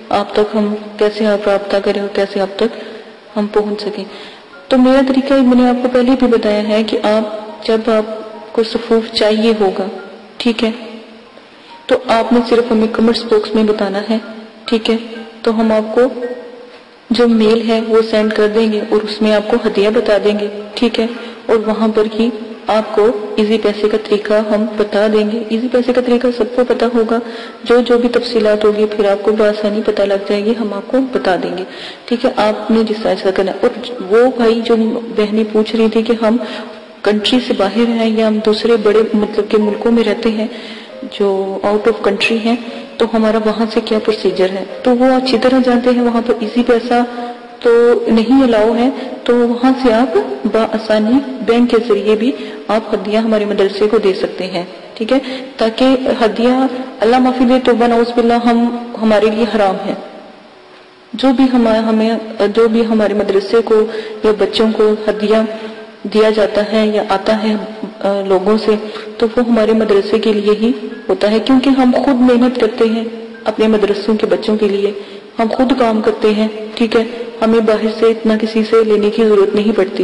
آپ تک ہم کیسے آپ رابطہ کریں اور کیسے آپ تک ہم پہنچ سکیں. تو میرا طریقہ میں نے آپ کو پہلے بھی بتایا ہے کہ آپ جب آپ کو صفوف چاہیے ہوگا، ٹھیک ہے، تو آپ نے صرف ہمیں کمنٹس باکس میں بتانا ہے، ٹھیک ہے. تو ہم آپ کو جو میل ہے وہ سینڈ کر دیں گے اور اس میں آپ کو ہدیہ بتا دیں گے، ٹھیک ہے. اور وہاں پر ہی آپ کو ایزی پیسے کا طریقہ ہم بتا دیں گے. ایزی پیسے کا طریقہ سب کو پتا ہوگا، جو جو بھی تفصیلات ہوگی پھر آپ کو بآسانی پتہ لگ جائے گی، ہم آپ کو بتا دیں گے، ٹھیک ہے. آپ نے جس طرح ایسا کرنا ہے. اور وہ بھائی جو بہنیں پوچھ رہی تھی کہ ہم کنٹری سے باہر ہیں یا ہم دوسرے بڑے مطلب کہ ملکوں میں رہتے ہیں جو آؤٹ آف کنٹری ہیں، تو ہمارا وہاں سے کیا پروسیجر ہے، تو وہ اچھی طرح جانتے ہیں. وہاں پر ایزی پیسہ تو نہیں الاؤ ہے، تو وہاں سے آپ بآسانی بینک کے ذریعے بھی آپ ہدیہ ہمارے مدرسے کو دے سکتے ہیں، ٹھیک ہے. تاکہ ہدیہ اللہ معافی دے تو نعوذ باللہ ہم ہمارے لیے حرام ہے. جو بھی ہمیں جو بھی ہمارے مدرسے کو یا بچوں کو ہدیہ دیا جاتا ہے یا آتا ہے لوگوں سے، تو وہ ہمارے مدرسے کے لیے ہی ہوتا ہے، کیونکہ ہم خود محنت کرتے ہیں اپنے مدرسوں کے بچوں کے لیے، ہم خود کام کرتے ہیں، ٹھیک ہے. ہمیں باہر سے اتنا کسی سے لینے کی ضرورت نہیں پڑتی.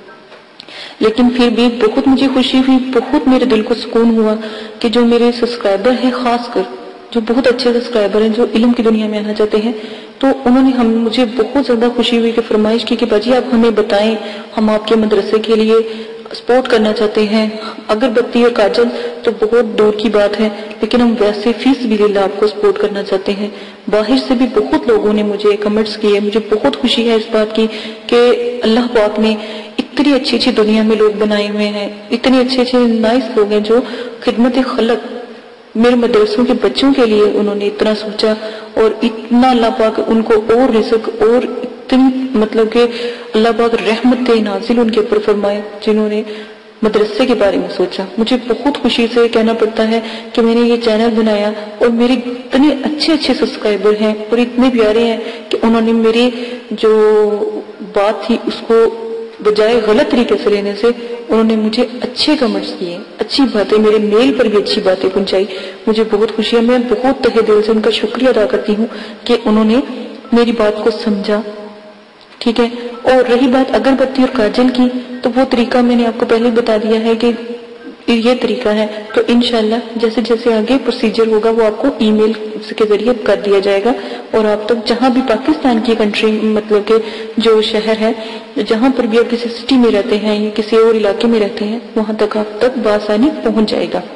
لیکن پھر بھی بہت مجھے خوشی ہوئی، بہت میرے دل کو سکون ہوا کہ جو میرے سبسکرائبر ہیں، خاص کر جو بہت اچھے سبسکرائبر ہیں جو علم کی دنیا میں آنا چاہتے ہیں، تو انہوں نے ہم مجھے بہت زیادہ خوشی ہوئی کہ فرمائش کی کہ باجی آپ ہمیں بتائیں، ہم آپ کے مدرسے کے لیے سپورٹ کرنا چاہتے ہیں. اگر بتی اور کاجل تو بہت دور کی بات ہے، لیکن ہم ویسے فی سبیل اللہ آپ کو سپورٹ کرنا چاہتے ہیں. باہر سے بھی بہت لوگوں نے مجھے کمنٹس کیے. مجھے بہت خوشی ہے اس بات کی کہ اللہ پاک نے اتنی اچھی اچھی دنیا میں لوگ بنائے ہوئے ہیں، اتنے اچھے اچھے نائس لوگ ہیں جو خدمت خلق میرے مدرسوں کے بچوں کے لیے انہوں نے اتنا سوچا، اور اتنا اللہ پاک ان کو اور رزق اور اتنی مطلب کہ اللہ پاک رحمت نازل ان کے اوپر فرمائے جنہوں نے مدرسے کے بارے میں سوچا. مجھے بہت خوشی سے کہنا پڑتا ہے کہ میں نے یہ چینل بنایا اور میرے اتنے اچھے اچھے سبسکرائبر ہیں اور اتنے پیارے ہیں کہ انہوں نے میری جو بات تھی اس کو بجائے غلط طریقے سے لینے سے انہوں نے مجھے اچھے کمنٹس کیے، اچھی باتیں، میرے میل پر بھی اچھی باتیں پہنچائی. مجھے بہت خوشی ہے، میں بہت تہہ دل سے ان کا شکریہ ادا کرتی ہوں کہ انہوں نے میری بات کو سمجھا، ٹھیک ہے. اور رہی بات اگر بتی اور کاجل کی، تو وہ طریقہ میں نے آپ کو پہلے بتا دیا ہے کہ یہ طریقہ ہے. تو انشاءاللہ جیسے جیسے آگے پروسیجر ہوگا وہ آپ کو ای میل کے ذریعے کر دیا جائے گا، اور آپ تک جہاں بھی پاکستان کی کنٹری مطلب کہ جو شہر ہے، جہاں پر بھی آپ کسی سٹی میں رہتے ہیں یا کسی اور علاقے میں رہتے ہیں، وہاں تک آپ تک بآسانی پہنچ جائے گا.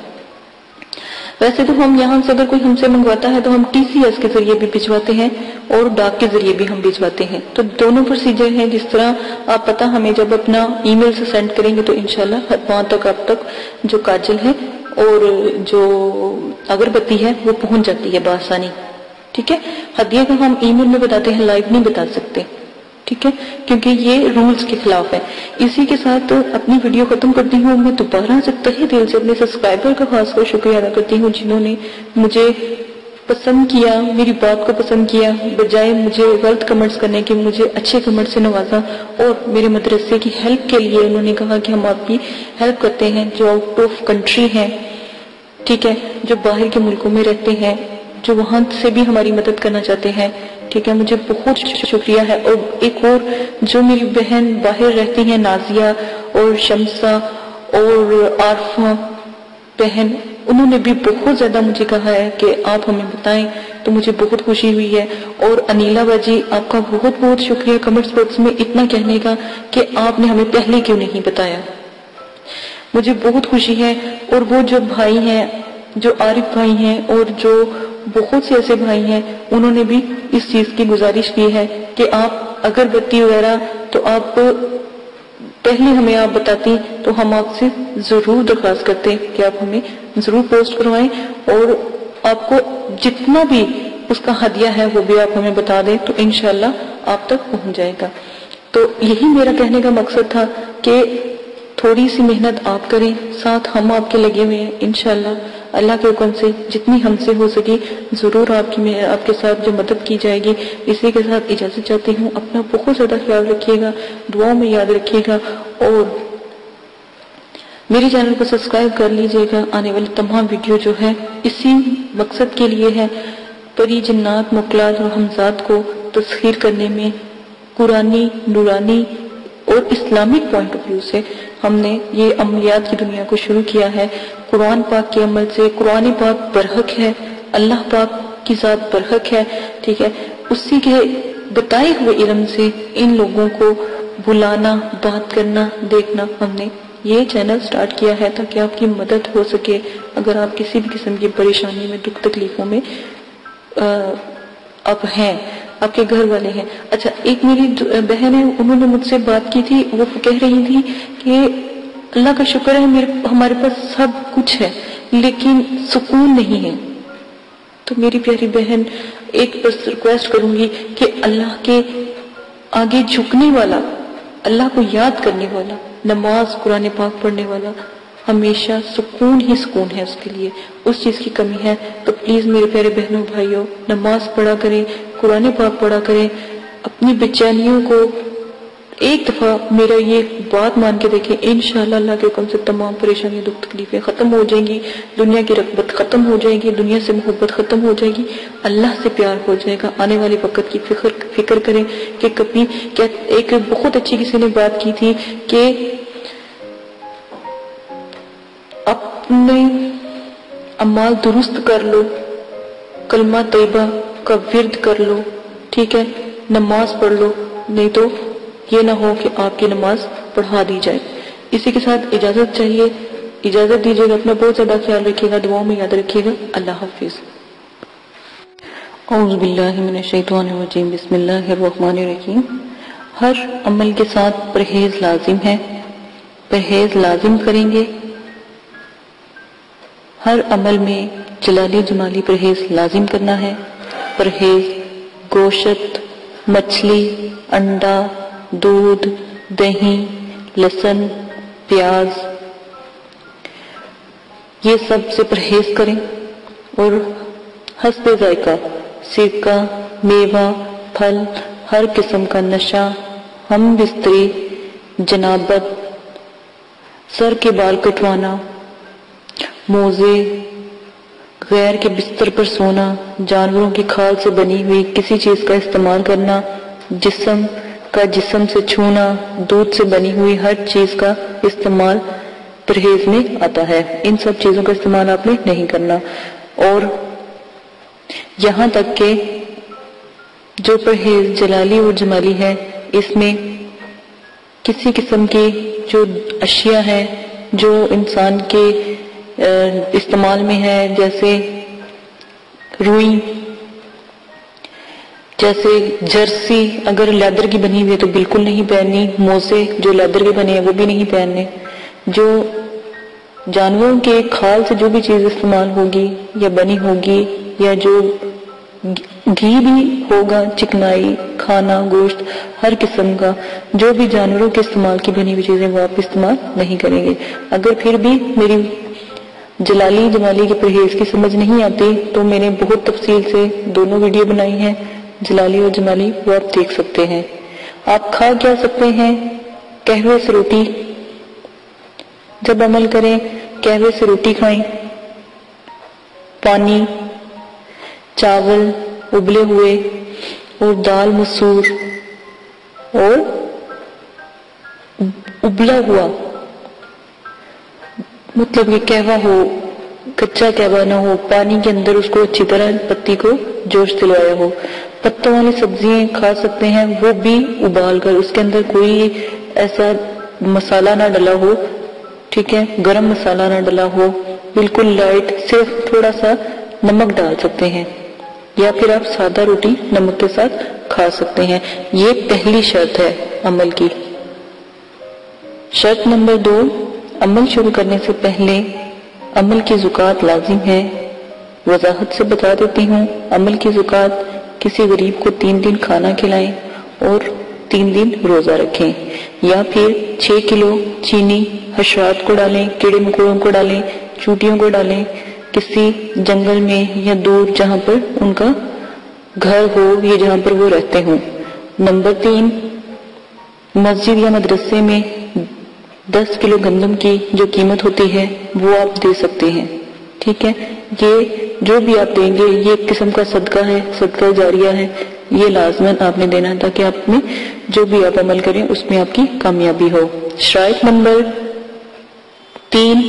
ویسے تو ہم یہاں سے اگر کوئی ہم سے منگواتا ہے تو ہم ٹی سی ایس کے ذریعے بھی بھجواتے ہیں اور ڈاک کے ذریعے بھی ہم بھجواتے ہیں. تو دونوں پروسیجر ہیں. جس طرح آپ پتہ ہمیں جب اپنا ای میل سے سینڈ کریں گے تو انشاءاللہ وہاں تک آپ تک جو کاجل ہے اور جو اگربتی ہے وہ پہنچ جاتی ہے بآسانی، ٹھیک ہے. ہدیہ کا ہم ای میل میں بتاتے ہیں، لائیو نہیں بتا سکتے، ٹھیک ہے، کیونکہ یہ رولز کے خلاف ہے. اسی کے ساتھ اپنی ویڈیو ختم کرتی ہوں. میں دوبارہ سے تہہ دل سے اپنے سبسکرائبر کا خاص کر شکریہ ادا کرتی ہوں جنہوں نے مجھے پسند کیا، میری بات کو پسند کیا، بجائے مجھے غلط کمنٹس کرنے کے مجھے اچھے کمنٹ سے نوازا، اور میرے مدرسے کی ہیلپ کے لیے انہوں نے کہا کہ ہم آپ کی ہیلپ کرتے ہیں جو آؤٹ آف کنٹری ہیں، ٹھیک ہے، جو باہر کے ملکوں میں رہتے ہیں، جو وہاں سے بھی ہماری مدد کرنا چاہتے ہیں، ٹھیک ہے. مجھے بہت شکریہ ہے. اور ایک اور جو میری بہن باہر رہتی ہیں، نازیہ اور شمسہ اور عارفہ بہن، انہوں نے بھی بہت زیادہ مجھے کہا ہے کہ آپ ہمیں بتائیں، تو مجھے بہت خوشی ہوئی ہے. اور انیلا باجی آپ کا بہت بہت شکریہ کمنٹس باکس میں اتنا کہنے کا کہ آپ نے ہمیں پہلے کیوں نہیں بتایا. مجھے بہت خوشی ہے. اور وہ جو بھائی ہیں، جو عارف بھائی ہیں اور جو بہت سے ایسے بھائی ہیں، انہوں نے بھی اس چیز کی گزارش کی ہے کہ آپ اگربتی وغیرہ تو آپ پہلے ہمیں آپ بتاتی تو ہم آپ سے ضرور درخواست کرتے کہ آپ ہمیں ضرور پوسٹ کروائیں، اور آپ کو جتنا بھی اس کا ہدیہ ہے وہ بھی آپ ہمیں بتا دیں تو انشاءاللہ آپ تک پہنچ جائے گا. تو یہی میرا کہنے کا مقصد تھا کہ تھوڑی سی محنت آپ کریں، ساتھ ہم آپ کے لگے ہوئے ہیں. انشاءاللہ اللہ کے حکم سے جتنی ہم سے ہو سکی ضرور آپ کی آپ کے ساتھ جو مدد کی جائے گی. اسی کے ساتھ اجازت چاہتی ہوں. اپنا بہت زیادہ خیال رکھیے گا، دعاؤں میں یاد رکھیے گا، اور میرے چینل کو سبسکرائب کر لیجئے گا. آنے والی تمام ویڈیو جو ہے اسی مقصد کے لیے ہے. پری جنات مقلات اور حمزات کو تسخیر کرنے میں قرآنی نورانی اور اسلامک پوائنٹ آف ویو سے ہم نے یہ عملیات کی دنیا کو شروع کیا ہے۔ قرآن پاک کے عمل سے قرآن پاک برحق ہے، اللہ پاک کی ذات برحق ہے، ٹھیک ہے، اسی کے بتائے ہوئے علم سے ان لوگوں کو بلانا، بات کرنا، دیکھنا، ہم نے یہ چینل سٹارٹ کیا ہے تاکہ آپ کی مدد ہو سکے اگر آپ کسی بھی قسم کی پریشانی میں، دکھ تکلیفوں میں آپ ہیں، آپ کے گھر والے ہیں۔ اچھا، ایک میری بہن ہے، انہوں نے مجھ سے بات کی تھی، وہ کہہ رہی تھی کہ اللہ کا شکر ہے میرے ہمارے پاس سب کچھ ہے لیکن سکون نہیں ہے۔ تو میری پیاری بہن، ایک بس ریکویسٹ کروں گی کہ اللہ کے آگے جھکنے والا، اللہ کو یاد کرنے والا، نماز قرآن پاک پڑھنے والا ہمیشہ سکون ہی سکون ہے، اس کے لیے اس چیز کی کمی ہے۔ تو پلیز میرے پیارے بہنوں بھائیوں، نماز پڑھا کریں، قرآن پاک پڑھا کریں، اپنی بےچینیوں کو ایک دفعہ میرا یہ بات مان کے دیکھیں، انشاءاللہ اللہ کے حکم سے تمام پریشانیاں، دکھ تکلیفیں ختم ہو جائیں گی، دنیا کی رغبت ختم ہو جائے گی، دنیا سے محبت ختم ہو جائے گی، اللہ سے پیار ہو جائے گا۔ آنے والے وقت کی فکر فکر کریں کہ کبھی کیا، ایک بہت اچھی کسی نے بات کی تھی کہ اپنے اعمال درست کر لو، کلمہ طیبہ کا ورد کر لو، ٹھیک ہے، نماز پڑھ لو، نہیں تو یہ نہ ہو کہ آپ کی نماز پڑھا دی جائے۔ اسی کے ساتھ اجازت چاہیے، اجازت دیجیے گا، اپنا بہت زیادہ خیال رکھیے گا، دعاؤں میں یاد رکھیے گا۔ اللہ حافظ۔ اعوذ باللہ من الشیطان الرجیم، بسم اللہ الرحمن الرحیم۔ ہر عمل کے ساتھ پرہیز لازم ہے، پرہیز لازم کریں گے۔ ہر عمل میں جلالی جمالی پرہیز لازم کرنا ہے۔ پرہیز گوشت، مچھلی، انڈا، دودھ، دہی، لہسن، پیاز، یہ سب سے پرہیز کریں۔ اور حسب ذائقہ سرکہ، میوہ، پھل، ہر قسم کا نشہ، ہم بستری، جنابت، سر کے بال کٹوانا، موزے، غیر کے بستر پر سونا، جانوروں کی کھال سے بنی ہوئی کسی چیز کا استعمال کرنا، جسم کا جسم سے چھونا، دودھ سے بنی ہوئی ہر چیز کا استعمال پرہیز میں آتا ہے۔ ان سب چیزوں کا استعمال آپ نے نہیں کرنا۔ اور یہاں تک کہ جو پرہیز جلالی اور جمالی ہے، اس میں کسی قسم کی جو اشیاء ہیں جو انسان کے استعمال میں ہے، جیسے روئی، جیسے جرسی اگر لیدر کی بنی ہوئی ہے تو بالکل نہیں پہننی، موزے جو لیدر کے بنے ہیں وہ بھی نہیں پہننے، جو جانوروں کے کھال سے جو بھی چیز استعمال ہوگی یا بنی ہوگی، یا جو گھی بھی ہوگا، چکنائی، کھانا، گوشت، ہر قسم کا جو بھی جانوروں کے استعمال کی بنی ہوئی چیزیں وہ آپ استعمال نہیں کریں گے۔ اگر پھر بھی میری جلالی جمالی کے پرہیز کی سمجھ نہیں آتی تو میں نے بہت تفصیل سے دونوں ویڈیو بنائی ہیں، جلالی اور جمالی، وہ آپ دیکھ سکتے ہیں۔ آپ کھا کیا سکتے ہیں؟ قہوے سے روٹی، جب عمل کریں قہوے سے روٹی کھائیں، پانی، چاول ابلے ہوئے اور دال مسور اور ابلا ہوا، مطلب کہ قہوہ ہو، کچا قہوہ نہ ہو، پانی کے اندر اس کو اچھی طرح پتی کو جوش دلوایا ہو۔ پتوں والی سبزیاں کھا سکتے ہیں، وہ بھی ابال کر، اس کے اندر کوئی ایسا مسالہ نہ ڈلا ہو، ٹھیک ہے، گرم مسالہ نہ ڈلا ہو، بالکل لائٹ، صرف تھوڑا سا نمک ڈال سکتے ہیں، یا پھر آپ سادہ روٹی نمک کے ساتھ کھا سکتے ہیں۔ یہ پہلی شرط ہے عمل کی۔ شرط نمبر دو، عمل شروع کرنے سے پہلے عمل کی زکوٰۃ لازم ہے۔ وضاحت سے بتا دیتی ہوں، عمل کی زکوٰۃ کسی غریب کو تین دن کھانا کھلائیں اور تین دن روزہ رکھیں، یا پھر چھ کلو چینی حشرات کو ڈالیں، کیڑے مکوڑوں کو ڈالیں، چوٹیوں کو ڈالیں، کسی جنگل میں یا دور جہاں پر ان کا گھر ہو یا جہاں پر وہ رہتے ہوں۔ نمبر تین، مسجد یا مدرسے میں دس کلو گندم کی جو قیمت ہوتی ہے وہ آپ دے سکتے ہیں، ٹھیک ہے۔ یہ جو بھی آپ دیں گے یہ ایک قسم کا صدقہ ہے، صدقہ جاریہ ہے، یہ لازماً آپ نے دینا تاکہ آپ میں جو بھی آپ عمل کریں اس میں آپ کی کامیابی ہو۔ شرائط نمبر تین،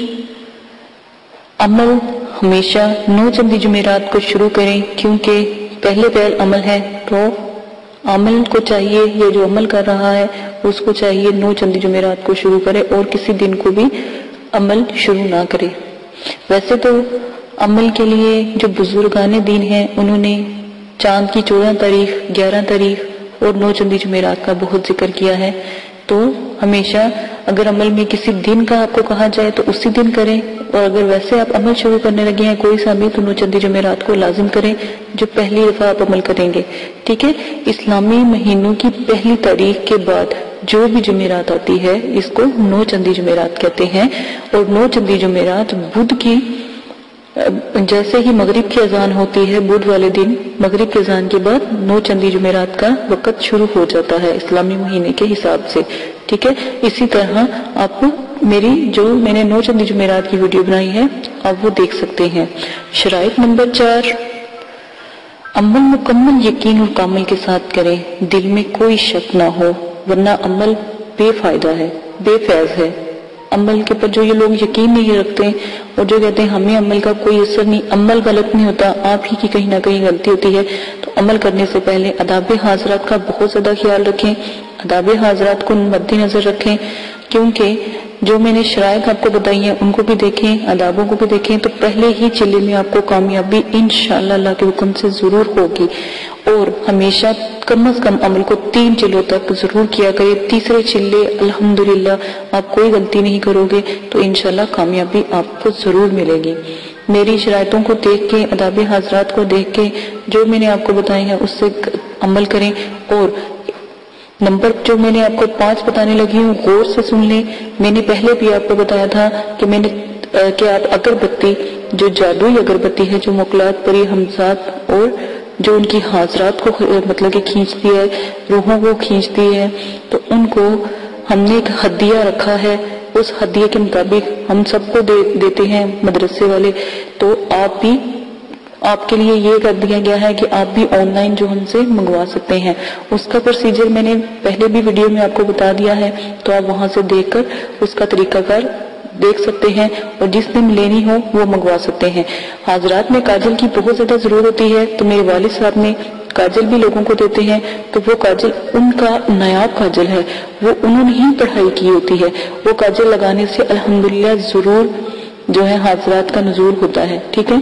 عمل ہمیشہ نو چندی جمعرات کو شروع کریں، کیونکہ پہلے پہل عمل ہے تو عمل کو چاہیے، یہ جو عمل کر رہا ہے اس کو چاہیے نو چندی جمعرات کو شروع کرے اور کسی دن کو بھی عمل شروع نہ کرے۔ ویسے تو عمل کے لیے جو بزرگان دین ہیں انہوں نے چاند کی چودہ تاریخ، گیارہ تاریخ اور نو چندی جمعرات کا بہت ذکر کیا ہے، تو ہمیشہ اگر عمل میں کسی دن کا آپ کو کہا جائے تو اسی دن کریں، اور اگر ویسے آپ عمل شروع کرنے لگے ہیں کوئی سا بھی تو نو چندی جمعرات کو لازم کریں جو پہلی دفعہ آپ عمل کریں گے، ٹھیک ہے۔ اسلامی مہینوں کی پہلی تاریخ کے بعد جو بھی جمعرات آتی ہے اس کو نو چندی جمعرات کہتے ہیں، اور نو چندی جمعرات بدھ کی جیسے ہی مغرب کی اذان ہوتی ہے بدھ والے دن مغرب کی اذان کے بعد نو چندی جمعرات کا وقت شروع ہو جاتا ہے اسلامی مہینے کے حساب سے، ٹھیک ہے۔ اسی طرح آپ میری جو میں نے نو چندی جمعرات کی ویڈیو بنائی ہے آپ وہ دیکھ سکتے ہیں۔ شرائط نمبر چار، عمل مکمل یقین اور کامل کے ساتھ کریں، دل میں کوئی شک نہ ہو، ورنہ عمل بے فائدہ ہے، بے فیض ہے۔ عمل کے پر جو یہ لوگ یقین نہیں رکھتے اور جو کہتے ہیں ہمیں عمل کا کوئی اثر نہیں، عمل غلط نہیں ہوتا، آپ ہی کی کہیں نہ کہیں غلطی ہوتی ہے، تو عمل کرنے سے پہلے آداب حاضرات کا بہت زیادہ خیال رکھیں، آداب حاضرات کو مد نظر رکھیں، کیونکہ جو میں نے شرائط آپ کو بتائی ہیں ان کو بھی دیکھیں، آدابوں کو بھی دیکھیں، تو پہلے ہی چلے میں آپ کو کامیابی انشاءاللہ اللہ کے حکم سے ضرور ہوگی۔ اور ہمیشہ کم از کم عمل کو تین چلوں تک ضرور کیا کرے، تیسرے چلے الحمدللہ آپ کوئی غلطی نہیں کرو گے تو انشاءاللہ کامیابی آپ کو ضرور ملے گی۔ میری شرائطوں کو دیکھ کے، آداب حاضرات کو دیکھ کے جو میں نے آپ کو بتائے ہیں اس سے عمل کریں، اور نمبر جو میں نے آپ کو پانچ بتانے لگی ہوں غور سے سن لیں۔ میں نے پہلے بھی آپ کو بتایا تھا کہ میں نے کہ آپ اگربتی جو جادوئی اگربتی ہے جو مقلات پری ہمزات اور جو ان کی حاضرات کو مطلب کہ کھینچتی ہے، روحوں کو کھینچتی ہے، تو ان کو ہم نے ایک ہدیہ رکھا ہے، اس ہدیے کے مطابق ہم سب کو دے دیتے ہیں مدرسے والے، تو آپ بھی آپ کے لیے یہ کر دیا گیا ہے کہ آپ بھی آن لائن جو ہم سے منگوا سکتے ہیں۔ اس کا پروسیجر میں نے پہلے بھی ویڈیو میں آپ کو بتا دیا ہے، تو آپ وہاں سے دیکھ کر اس کا طریقہ کار دیکھ سکتے ہیں اور جس دن لینی ہو وہ منگوا سکتے ہیں۔ حاضرات میں کاجل کی بہت زیادہ ضرورت ہوتی ہے، تو میرے والد صاحب نے کاجل بھی لوگوں کو دیتے ہیں، تو وہ کاجل ان کا نایاب کاجل ہے، وہ انہوں نے ہی پڑھائی کی ہوتی ہے، وہ کاجل لگانے سے الحمدللہ ضرور جو ہے حاضرات کا نزول ہوتا ہے، ٹھیک ہے۔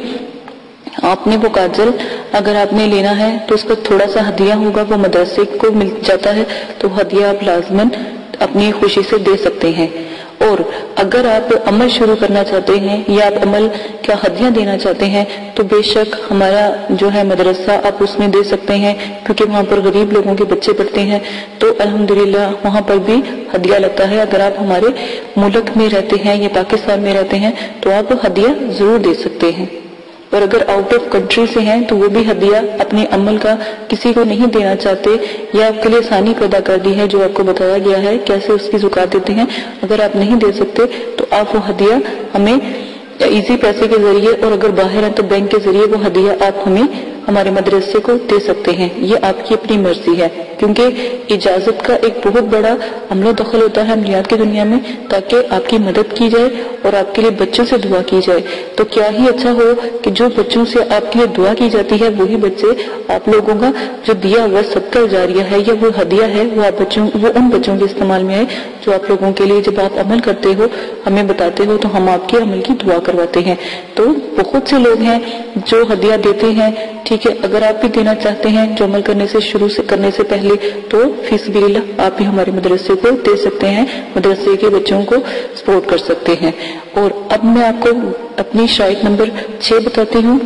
آپ نے وہ کاجل اگر آپ نے لینا ہے تو اس کا تھوڑا سا ہدیہ ہوگا، وہ مدرسے کو مل جاتا ہے، تو ہدیہ آپ لازماً اپنی خوشی سے دے سکتے ہیں۔ اور اگر آپ عمل شروع کرنا چاہتے ہیں یا آپ عمل کا ہدیہ دینا چاہتے ہیں تو بے شک ہمارا جو ہے مدرسہ آپ اس میں دے سکتے ہیں، کیونکہ وہاں پر غریب لوگوں کے بچے پڑھتے ہیں، تو الحمدللہ وہاں پر بھی ہدیہ لگتا ہے۔ اگر آپ ہمارے ملک میں رہتے ہیں یا پاکستان میں رہتے ہیں تو آپ ہدیہ ضرور دے سکتے ہیں، اور اگر آؤٹ آف کنٹری سے ہیں تو وہ بھی ہدیہ اپنے عمل کا کسی کو نہیں دینا چاہتے یا آپ کے لیے آسانی پیدا کر دی ہے جو آپ کو بتایا گیا ہے کیسے اس کی زکات دیتے ہیں، اگر آپ نہیں دے سکتے تو آپ وہ ہدیہ ہمیں ایزی پیسے کے ذریعے، اور اگر باہر ہیں تو بینک کے ذریعے وہ ہدیہ آپ ہمیں ہمارے مدرسے کو دے سکتے ہیں۔ یہ آپ کی اپنی مرضی ہے، کیونکہ اجازت کا ایک بہت بڑا عمل و دخل ہوتا ہے عملیات کی دنیا میں، تاکہ آپ کی مدد کی جائے اور آپ کے لیے بچوں سے دعا کی جائے۔ تو کیا ہی اچھا ہو کہ جو بچوں سے آپ کے لیے دعا کی جاتی ہے وہی بچے آپ لوگوں کا جو دیا ہوا صدقہ جاریہ ہے یا وہ ہدیہ ہے وہ آپ بچوں وہ ان بچوں کے استعمال میں آئے جو آپ لوگوں کے لیے جب آپ عمل کرتے ہو ہمیں بتاتے ہو تو ہم آپ کے عمل کی دعا کرواتے ہیں۔ تو بہت سے لوگ ہیں جو ہدیہ دیتے ہیں، ٹھیک ہے۔ اگر آپ بھی دینا چاہتے ہیں جو عمل کرنے سے شروع سے کرنے سے پہلے تو فی سبیل اللہ آپ بھی ہمارے مدرسے کو دے سکتے ہیں، مدرسے کے بچوں کو سپورٹ کر سکتے ہیں۔ اور اب میں آپ کو اپنی شرائط نمبر چھ بتاتی ہوں۔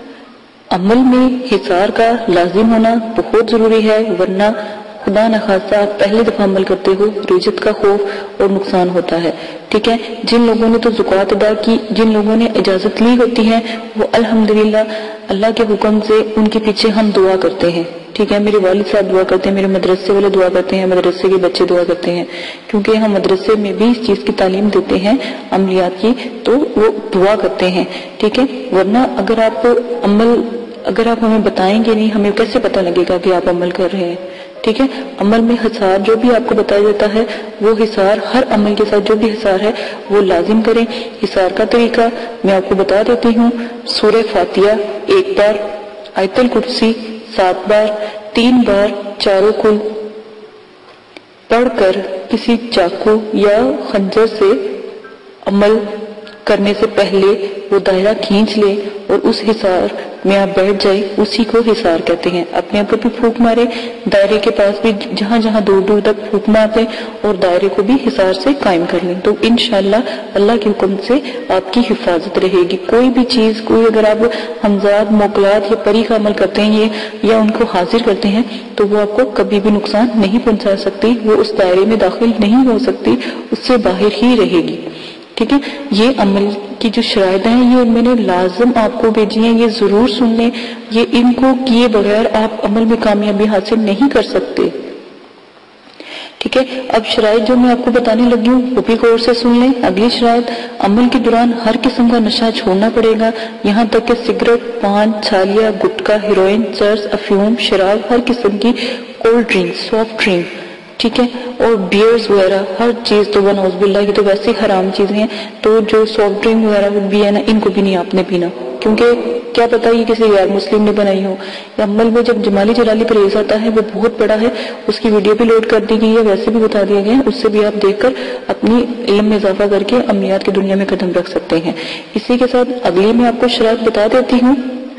عمل میں حصار کا لازم ہونا بہت ضروری ہے، ورنہ خدا نخواستہ آپ پہلی دفعہ عمل کرتے ہو رجت کا خوف اور نقصان ہوتا ہے، ٹھیک ہے۔ جن لوگوں نے تو زکوٰۃ ادا کی، جن لوگوں نے اجازت لی ہوتی ہے وہ الحمدللہ اللہ کے حکم سے ان کے پیچھے ہم دعا کرتے ہیں، ٹھیک ہے، میرے والد صاحب دعا کرتے ہیں، میرے مدرسے والے دعا کرتے ہیں، مدرسے کے بچے دعا کرتے ہیں، کیونکہ ہم مدرسے میں بھی اس چیز کی تعلیم دیتے ہیں عملیات کی، تو وہ دعا کرتے ہیں، ٹھیک ہے۔ ورنہ اگر آپ عمل اگر آپ ہمیں بتائیں گے نہیں، ہمیں کیسے پتہ لگے گا کہ آپ عمل کر رہے ہیں؟ ٹھیک ہے، عمل میں حصار جو بھی آپ کو بتایا جاتا ہے وہ حصار ہر عمل کے ساتھ جو بھی حصار ہے وہ لازم کریں۔ حصار کا طریقہ میں آپ کو بتا دیتی ہوں۔ سورہ فاتحہ ایک بار، آیت الکرسی سات بار، تین بار چاروں کل پڑھ کر کسی چاقو یا خنجر سے عمل کرنے سے پہلے وہ دائرہ کھینچ لے اور اس حصار میں آپ بیٹھ جائیں، اسی کو حصار کہتے ہیں۔ اپنے اوپر بھی پھونک مارے، دائرے کے پاس بھی جہاں جہاں دور دور تک پھونک مارتے اور دائرے کو بھی حصار سے قائم کر لیں، تو انشاءاللہ اللہ کے حکم سے آپ کی حفاظت رہے گی۔ کوئی بھی چیز، کوئی اگر آپ ہمزاد، موکلات یا پری کا عمل کرتے ہیں یا ان کو حاضر کرتے ہیں تو وہ آپ کو کبھی بھی نقصان نہیں پہنچا سکتی، وہ اس دائرے میں داخل نہیں ہو سکتی، اس سے باہر ہی رہے گی، ٹھیک ہے۔ یہ عمل کی جو شرائط ہیں یہ میں نے لازم آپ کو بھیجی ہیں، یہ ضرور سن لیں، یہ ان کو کیے بغیر آپ عمل میں کامیابی حاصل نہیں کر سکتے، ٹھیک ہے۔ اب شرائط جو میں آپ کو بتانے لگی ہوں وہ بھی غور سے سن لیں۔ اگلی شرائط، عمل کے دوران ہر قسم کا نشہ چھوڑنا پڑے گا، یہاں تک کہ سگریٹ، پان، چھالیا، گٹکا، ہیروئن، چرس، افیون، شراب، ہر قسم کی کولڈ ڈرنک، سافٹ ڈرنک، ٹھیک ہے، اور بیئرز وغیرہ ہر چیز، تو ونعوذ باللہ کی تو ویسے حرام چیزیں ہیں، تو جو سافٹ ڈرنک وغیرہ بھی ہے نا، ان کو بھی نہیں آپ نے پینا، کیونکہ کیا پتا یہ کسی غیر مسلم نے بنائی ہو۔ عمل میں جب جمالی جلالی پرہیز آتا ہے وہ بہت بڑا ہے، اس کی ویڈیو بھی لوڈ کر دی گئی ہے، ویسے بھی بتا دیا گیا ہے، اس سے بھی آپ دیکھ کر اپنی علم میں اضافہ کر کے عملیات کی دنیا میں قدم رکھ سکتے ہیں۔ اسی کے ساتھ اگلی میں آپ کو شرائط بتا دیتی ہوں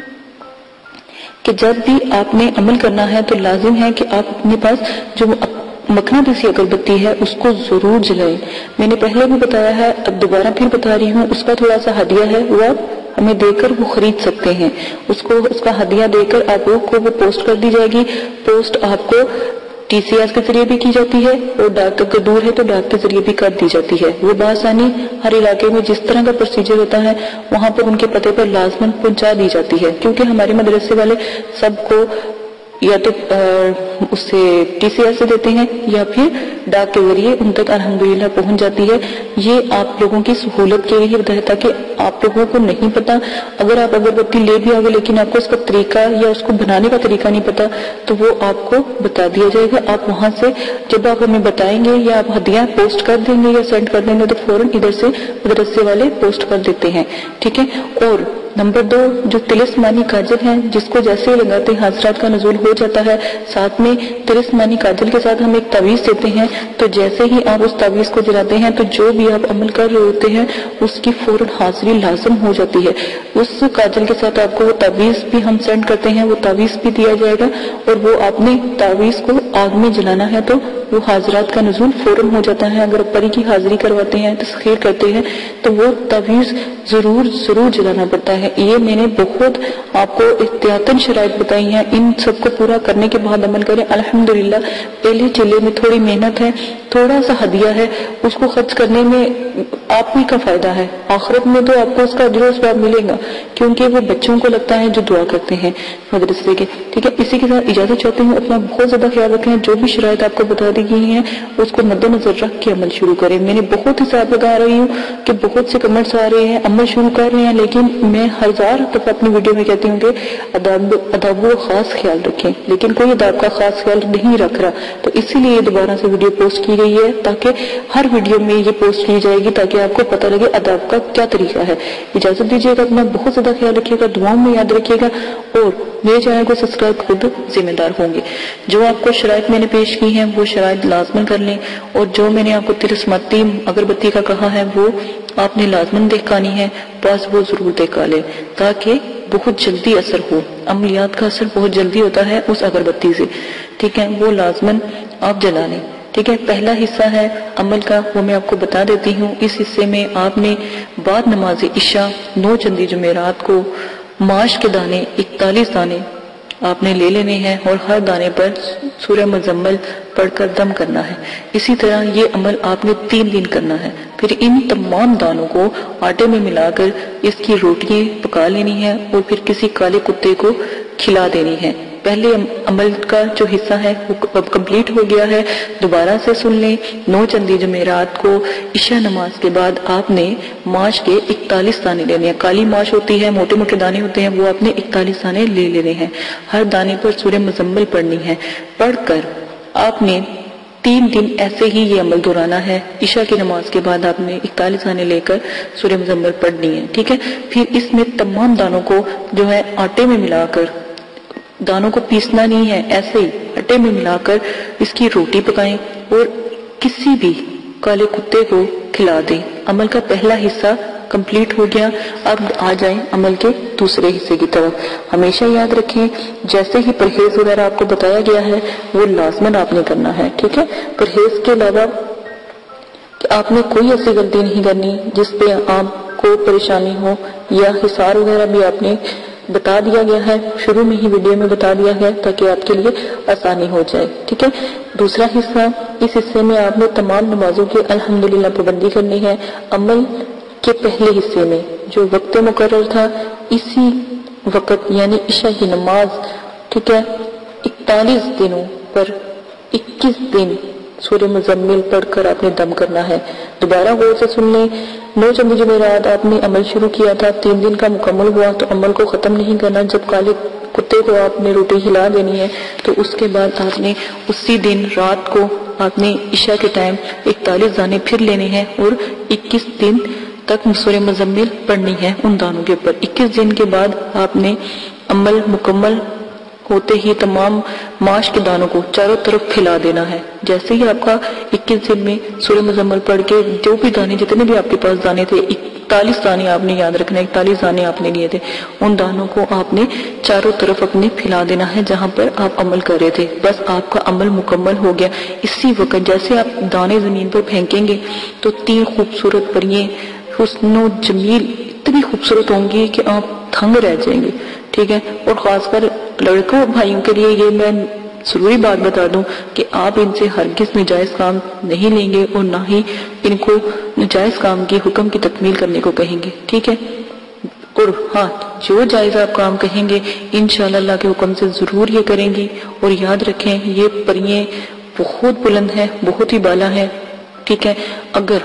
کہ جب بھی آپ نے عمل کرنا ہے تو لازم ہے کہ آپ اپنے پاس جو مقناطیسی اگربتی ہے اس کو ضرور جلائیں۔ میں نے پہلے بھی بتایا ہے، اب دوبارہ پھر بتا رہی ہوں، اس کا تھوڑا سا ہدیہ ہے، وہ آپ ہمیں دے کر وہ خرید سکتے ہیں، اس کو اس کا ہدیہ دے کر آپ کو وہ پوسٹ کر دی جائے گی۔ پوسٹ آپ کو ٹی سی ایس کے ذریعے بھی کی جاتی ہے اور ڈاک اگر دور ہے تو ڈاک کے ذریعے بھی کر دی جاتی ہے۔ وہ بآسانی ہر علاقے میں جس طرح کا پروسیجر ہوتا ہے وہاں پر ان کے پتے پر لازماً پہنچا دی جاتی ہے، کیونکہ ہمارے مدرسے والے سب کو یا تو اس سے ٹی سی ایس سے دیتے ہیں یا پھر ڈاک کے ذریعے ان تک الحمدللہ پہنچ جاتی ہے۔ یہ آپ لوگوں کی سہولت کے لیے بتایا تاکہ آپ لوگوں کو نہیں پتا، اگر آپ اگربتی لے بھی آگے لیکن آپ کو اس کا طریقہ یا اس کو بنانے کا طریقہ نہیں پتا تو وہ آپ کو بتا دیا جائے گا۔ آپ وہاں سے جب آپ ہمیں بتائیں گے یا آپ ہدیہ پوسٹ کر دیں گے یا سینڈ کر دیں گے تو فوراً ادھر سے مدرسے والے پوسٹ کر دیتے ہیں، ٹھیک ہے۔ اور نمبر دو، جو تلسمانی کاجل ہے جس کو جیسے ہی لگاتے ہیں حضرات کا نزول ہو جاتا ہے، ساتھ میں تلسمانی کاجل کے ساتھ ہم ایک تعویذ دیتے ہیں، تو جیسے ہی آپ اس تعویذ کو جلاتے ہیں تو جو بھی آپ عمل کر رہے ہوتے ہیں اس کی فوراً حاضری لازم ہو جاتی ہے۔ اس کاجل کے ساتھ آپ کو وہ تعویذ بھی ہم سینڈ کرتے ہیں، وہ تعویذ بھی دیا جائے گا، اور وہ آپ نے تعویذ کو آگ میں جلانا ہے تو وہ حاضرات کا نزول فوراً ہو جاتا ہے۔ اگر پری کی حاضری کرواتے ہیں، تسخیر کرتے ہیں تو وہ تعویذ ضرور ضرور جلانا پڑتا ہے۔ یہ میں نے بہت آپ کو احتیاطاً شرائط بتائی ہیں، ان سب کو پورا کرنے کے بعد عمل کریں۔ الحمدللہ پہلے چلے میں تھوڑی محنت ہے، تھوڑا سا ہدیہ ہے، اس کو خرچ کرنے میں آپ ہی کا فائدہ ہے، آخرت میں تو آپ کو اس کا اجر و ثواب ملے گا، کیونکہ وہ بچوں کو لگتا ہے جو دعا کرتے ہیں مدرسے کے، ٹھیک ہے۔ اسی کے ساتھ اجازت چاہتے ہوں، اپنا بہت زیادہ خیال رکھیں، جو بھی شرائط آپ کو بتا دی گئی ہیں اس کو مد نظر رکھ کے عمل شروع کریں۔ میں نے بہت حساب لگا رہی ہوں کہ بہت سے کمنٹس آ رہے ہیں، عمل شروع کر رہے ہیں، لیکن میں ہزار دفعہ اپنی ویڈیو میں کہتی ہوں کہ اداب اداب کا خاص خیال رکھیں، لیکن کوئی اداب کا خاص خیال نہیں رکھ رہا، تو اسی لیے دوبارہ سے ویڈیو پوسٹ کی گئی ہے تاکہ ہر ویڈیو میں یہ پوسٹ کی جائے گی تاکہ آپ کو پتہ لگے اداب کا کیا طریقہ ہے۔ اجازت دیجیے گا، اپنا بہت زیادہ خیال رکھیے گا، دعاؤں میں یاد رکھیے گا، اور میرے چینل کو سبسکرائب خود ذمہ دار ہوں گے۔ جو آپ کو شرائط میں نے پیش کی ہیں وہ شرائط لازمن کر لیں، اور جو میں نے آپ کو تلسماتی اگربتی کا کہا ہے وہ آپ نے لازمن دہکانی ہے، بس وہ ضرور دہکا لیں تاکہ بہت جلدی اثر ہو۔ عملیات کا اثر بہت جلدی ہوتا ہے اس اگربتی سے، ٹھیک ہے، وہ لازمن آپ جلا لیں، ٹھیک ہے۔ پہلا حصہ ہے عمل کا، وہ میں آپ کو بتا دیتی ہوں۔ اس حصے میں آپ نے بعد نماز عشاء نو چندی جمعرات کو ماش کے دانے اکتالیس دانے آپ نے لے لینے ہیں اور ہر دانے پر سورہ مزمل پڑھ کر دم کرنا ہے۔ اسی طرح یہ عمل آپ نے تین دن کرنا ہے۔ پھر ان تمام دانوں کو آٹے میں ملا کر اس کی روٹیاں پکا لینی ہے اور پھر کسی کالے کتے کو کھلا دینی ہے۔ پہلے عمل کا جو حصہ ہے وہ اب کمپلیٹ ہو گیا ہے، دوبارہ سے سن لیں۔ نو چندی جمعرات کو عشاء نماز کے بعد آپ نے ماش کے اکتالیس دانے لینے ہیں۔ کالی ماش ہوتی ہے، موٹے موٹے دانے ہوتے ہیں، وہ آپ نے اکتالیس دانے لے لینے ہیں۔ ہر دانے پر سورہ مزمل پڑھنی ہے۔ پڑھ کر آپ نے تین دن ایسے ہی یہ عمل دہرانا ہے۔ عشاء کی نماز کے بعد آپ نے اکتالیس دانے لے کر سورہ مزمل پڑھنی ہے، ٹھیک ہے۔ پھر اس میں تمام دانوں کو جو ہے آٹے میں ملا کر، دانوں کو پیسنا نہیں ہے، ایسے ہی آٹے میں ملا کر اس کی روٹی پکائیں اور کسی بھی کالے کتے کو کھلا دیں۔ عمل کا پہلا حصہ کمپلیٹ ہو گیا۔ اب آ جائیں عمل کے دوسرے حصے کی طرف۔ ہمیشہ یاد رکھیں جیسے ہی پرہیز وغیرہ آپ کو بتایا گیا ہے وہ لازماً آپ نے کرنا ہے، ٹھیک ہے۔ پرہیز کے علاوہ آپ نے کوئی ایسی غلطی نہیں کرنی جس پہ آپ کو پریشانی ہو، یا حصار وغیرہ بھی آپ نے بتا دیا گیا ہے، شروع میں ہی ویڈیو میں بتا دیا ہے تاکہ آپ کے لیے آسانی ہو جائے، ٹھیک ہے۔ دوسرا حصہ، اس حصے میں آپ نے تمام نمازوں کی الحمدللہ پابندی کرنی ہے۔ عمل کے پہلے حصے میں جو وقت مقرر تھا، اسی وقت یعنی عشاء کی نماز، ٹھیک ہے، اکتالیس دنوں پر اکیس دن سورہ مزمل پڑھ کر آپ نے دم کرنا ہے۔ دوبارہ غور سے سن لیں، نو چند جمعرات آپ نے عمل شروع کیا تھا، تین دن کا مکمل ہوا تو عمل کو ختم نہیں کرنا۔ جب کالے کتے کو آپ نے روٹی ہلا دینی ہے تو اس کے بعد آپ نے اسی دن رات کو آپ نے عشاء کے ٹائم اکتالیس دانے پھر لینے ہیں اور اکیس دن تک سورہ مزمل پڑھنی ہے ان دانوں کے اوپر۔ اکیس دن کے بعد آپ نے عمل مکمل ہوتے ہی تمام ماش کے دانوں کو چاروں طرف پھیلا دینا ہے۔ جیسے ہی آپ کا اکیس دن میں سورہ مزمل پڑھ کے جو بھی دانے، جتنے بھی آپ کے پاس دانے تھے، اکتالیس دانے آپ نے یاد رکھنا ہے، اکتالیس دانے آپ نے لیے تھے، ان دانوں کو آپ نے چاروں طرف اپنے پھیلا دینا ہے جہاں پر آپ عمل کر رہے تھے۔ بس آپ کا عمل مکمل ہو گیا۔ اسی وقت جیسے آپ دانے زمین پر پھینکیں گے تو تین خوبصورت پرییں حسن و جمیل اتنی خوبصورت ہوں گی کہ آپ تھنگ رہ جائیں گے، ٹھیک ہے۔ اور خاص کر لڑکوں اور بھائیوں کے لیے یہ میں ضروری بات بتا دوں کہ آپ ان سے ہرگز نجائز کام نہیں لیں گے اور نہ ہی ان کو نجائز کام کی حکم کی تکمیل کرنے کو کہیں گے، ٹھیک ہے۔ اور ہاں، جو جائز آپ کام کہیں گے انشاءاللہ اللہ کے حکم سے ضرور یہ کریں گی۔ اور یاد رکھیں یہ پرییں بہت بلند ہیں، بہت ہی بالا ہیں، ٹھیک ہے۔ اگر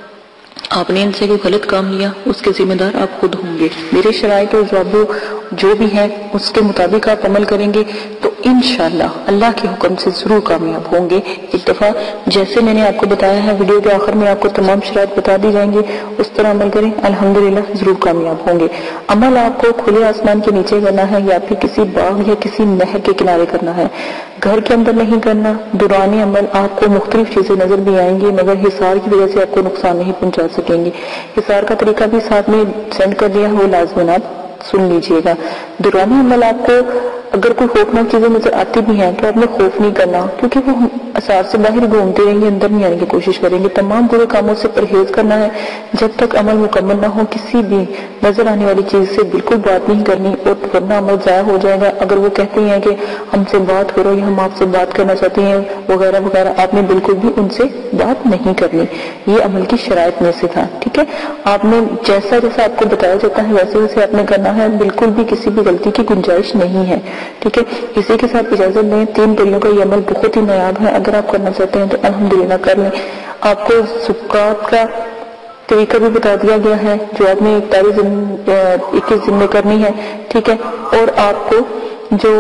آپ نے ان سے کوئی غلط کام لیا اس کے ذمہ دار آپ خود ہوں گے۔ میرے شرائط اور ضوابط جو بھی ہیں اس کے مطابق آپ عمل کریں گے تو انشاءاللہ اللہ کے حکم سے ضرور کامیاب ہوں گے۔ ایک دفعہ جیسے میں نے آپ کو بتایا ہے، ویڈیو کے آخر میں آپ کو تمام شرائط بتا دی جائیں گے، اس طرح عمل کریں، الحمدللہ ضرور کامیاب ہوں گے۔ عمل آپ کو کھلے آسمان کے نیچے کرنا ہے یا پھر کسی باغ یا کسی نہر کے کنارے کرنا ہے، گھر کے اندر نہیں کرنا۔ دوران عمل آپ کو مختلف چیزیں نظر بھی آئیں گی مگر حصار کی وجہ سے آپ کو نقصان نہیں پہنچا سکیں گے۔ حصار کا طریقہ بھی ساتھ میں سینڈ کر دیا، وہ لازماً آپ سن لیجئے گا۔ دورانی عمل آپ کو اگر کوئی خوفناک چیزیں نظر آتی بھی ہیں تو آپ نے خوف نہیں کرنا، کیونکہ وہ اثار سے باہر گھومتے رہیں گے، اندر نہیں آنے کی کوشش کریں گے۔ تمام برے کاموں سے پرہیز کرنا ہے جب تک عمل مکمل نہ ہو۔ کسی بھی نظر آنے والی چیز سے بالکل بات نہیں کرنی اور ورنہ عمل ضائع ہو جائے گا۔ اگر وہ کہتے ہیں کہ ہم سے بات کرو یا ہم آپ سے بات کرنا چاہتے ہیں وغیرہ وغیرہ، آپ نے بالکل بھی ان سے بات نہیں کرنی۔ یہ عمل کی شرائط میں سے تھا، ٹھیک ہے۔ آپ نے جیسا جیسا آپ کو بتایا جاتا ہے ویسے ویسے آپ نے کرنا ہے، بالکل بھی کسی بھی غلطی کی گنجائش نہیں ہے، ٹھیک ہے۔ اسی کے ساتھ اجازت لیں، تین پریوں کا یہ عمل بہت ہی نایاب ہے، اگر آپ کرنا چاہتے ہیں تو الحمدللہ کر لیں۔ آپ کو زکوٰۃ کا طریقہ بھی بتا دیا گیا ہے جو آپ نے اکتالیس دن اکیس دن میں کرنی ہے، ٹھیک ہے۔ اور آپ کو جو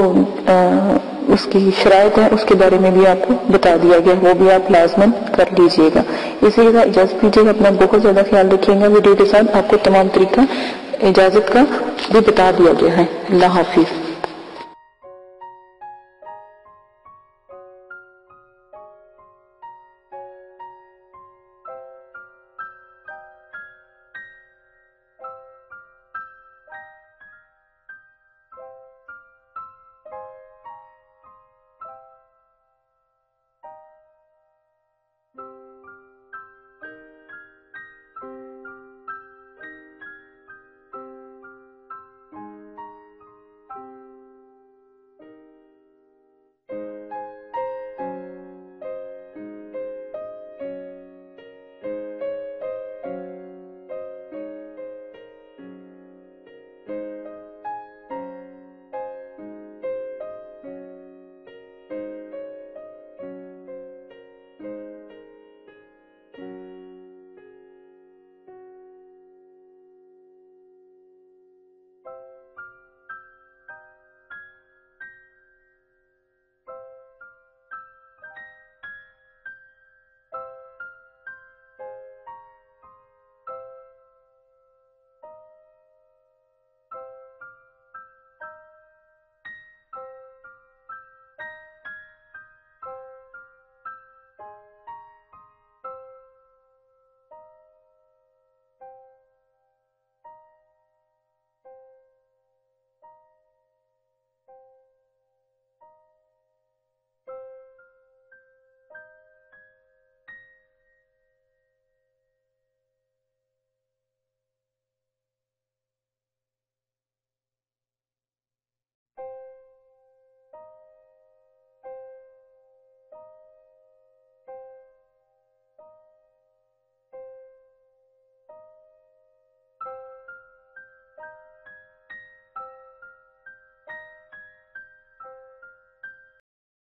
اس کی شرائط ہے اس کے بارے میں بھی آپ کو بتا دیا گیا، وہ بھی آپ لازماً کر لیجئے گا۔ اسی کے ساتھ اجازت دیجیے گا، اپنا بہت زیادہ خیال رکھیے گا۔ ویڈیو کے ساتھ آپ کو تمام طریقہ اجازت کا بھی بتا دیا گیا ہے۔ اللہ حافظ۔